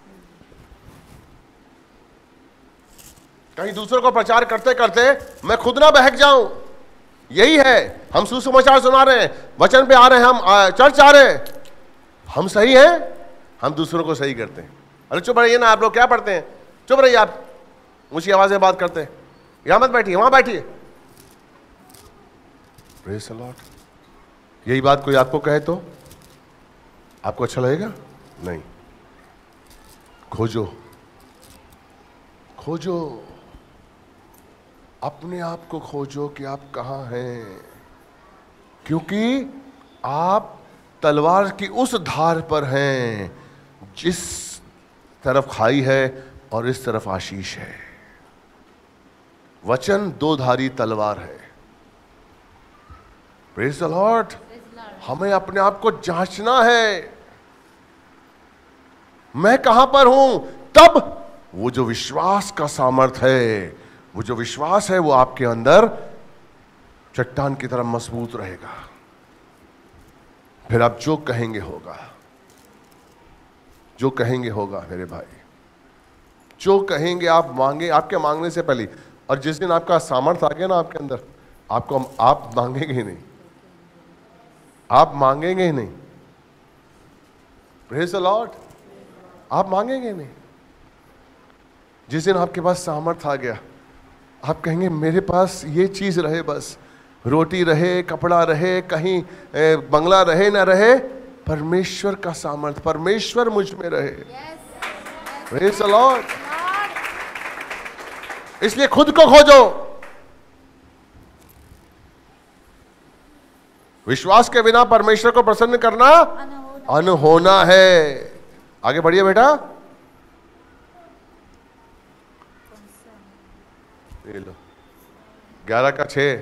कहीं दूसरों को प्रचार करते करते मैं खुद ना बहक जाऊं। यही है, हम सुसमाचार सुना रहे हैं, वचन पे आ रहे हैं, हम चर्च आ रहे हैं, हम सही हैं, हम दूसरों को सही करते हैं। अरे चुप रहिए ना, आप लोग क्या पढ़ते हैं? चुप रहिए, आप ऊंची आवाज में बात करते हैं। यहां मत बैठिए, वहां बैठिए। Praise the lord. यही बात कोई आपको कहे तो आपको अच्छा लगेगा? नहीं। खोजो, खोजो, अपने आप को खोजो कि आप कहां हैं, क्योंकि आप तलवार की उस धार पर हैं जिस तरफ खाई है और इस तरफ आशीष है। वचन दो धारी तलवार है। Praise the lord. हमें अपने आप को जांचना है, मैं कहां पर हूं। तब वो जो विश्वास का सामर्थ है, वो जो विश्वास है, वो आपके अंदर चट्टान की तरह मजबूत रहेगा। फिर आप जो कहेंगे होगा, जो कहेंगे होगा मेरे भाई, जो कहेंगे आप मांगे, आपके मांगने से पहले। और जिस दिन आपका सामर्थ आ गया ना आपके अंदर, आप मांगेंगे ही नहीं, आप मांगेंगे ही नहीं। Praise the Lord. आप मांगेंगे नहीं। जिस दिन आपके पास सामर्थ आ गया, आप कहेंगे मेरे पास ये चीज रहे, बस रोटी रहे, कपड़ा रहे, कहीं बंगला रहे ना रहे, परमेश्वर का सामर्थ, परमेश्वर मुझ में रहे। Praise the Lord. इसलिए खुद को खोजो। विश्वास के बिना परमेश्वर को प्रसन्न करना अनहोना है। आगे बढ़िए बेटा। ये लो 11:6।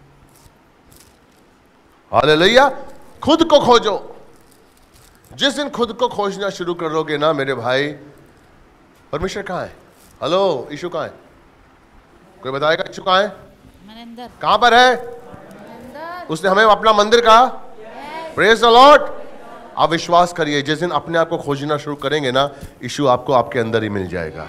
हालेलुया। खुद को खोजो। जिस दिन खुद को खोजना शुरू करोगे ना मेरे भाई, परमेश्वर कहां है? हेलो, यीशु कहां है? कोई बताएगा यीशु कहां है? कहां पर है? उसने हमें अपना मंदिर कहा। Praise the Lord. आप विश्वास करिए, जिस दिन अपने आप को खोजना शुरू करेंगे ना, यीशु आपको आपके अंदर ही मिल जाएगा।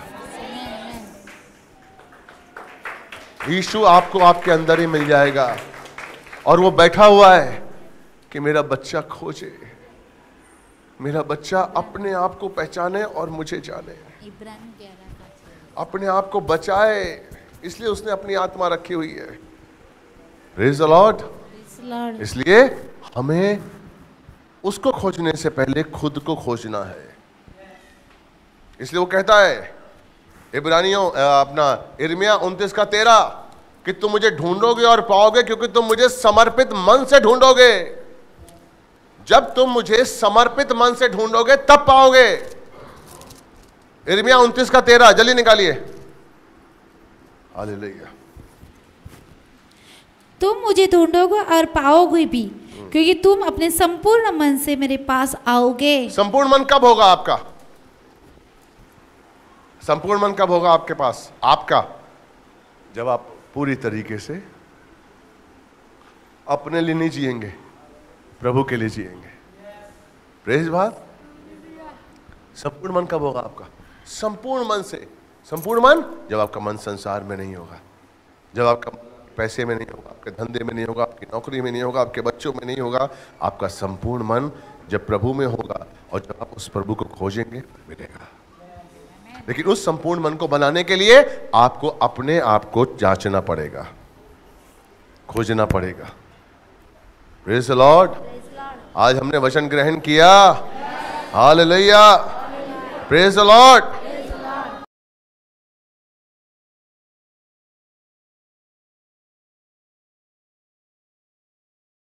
यीशु आपको आपके अंदर ही मिल जाएगा। और वो बैठा हुआ है कि मेरा बच्चा खोजे, मेरा बच्चा अपने आप को पहचाने और मुझे जाने, अपने आप को बचाए। इसलिए उसने अपनी आत्मा रखी हुई है। Praise the Lord. इसलिए हमें उसको खोजने से पहले खुद को खोजना है। इसलिए वो कहता है इब्रानियों अपना यिर्मयाह 29:13 कि तुम मुझे ढूंढोगे और पाओगे, क्योंकि तुम मुझे समर्पित मन से ढूंढोगे। जब तुम मुझे समर्पित मन से ढूंढोगे तब पाओगे। यिर्मयाह 29:13 जल्दी निकालिए। हालेलुया। तुम मुझे ढूंढोगे और पाओगे भी, क्योंकि तुम अपने संपूर्ण मन से मेरे पास आओगे। संपूर्ण मन कब होगा आपका? संपूर्ण मन कब होगा आपके पास? आपका जब आप पूरी तरीके से अपने लिए नहीं जिएंगे, प्रभु के लिए जिएंगे। प्रेज बात। संपूर्ण मन कब होगा आपका? संपूर्ण मन से। संपूर्ण मन जब आपका मन संसार में नहीं होगा, जब आपका पैसे में नहीं होगा, आपके धंधे में नहीं होगा, आपकी नौकरी में नहीं होगा, आपके बच्चों में नहीं होगा। आपका संपूर्ण मन जब प्रभु में होगा और जब आप उस प्रभु को खोजेंगे मिलेगा। लेकिन उस संपूर्ण मन को बनाने के लिए आपको अपने आप को जांचना पड़ेगा, खोजना पड़ेगा। Praise the lord. आज हमने वचन ग्रहण किया। हालेलुया। Praise the Lord.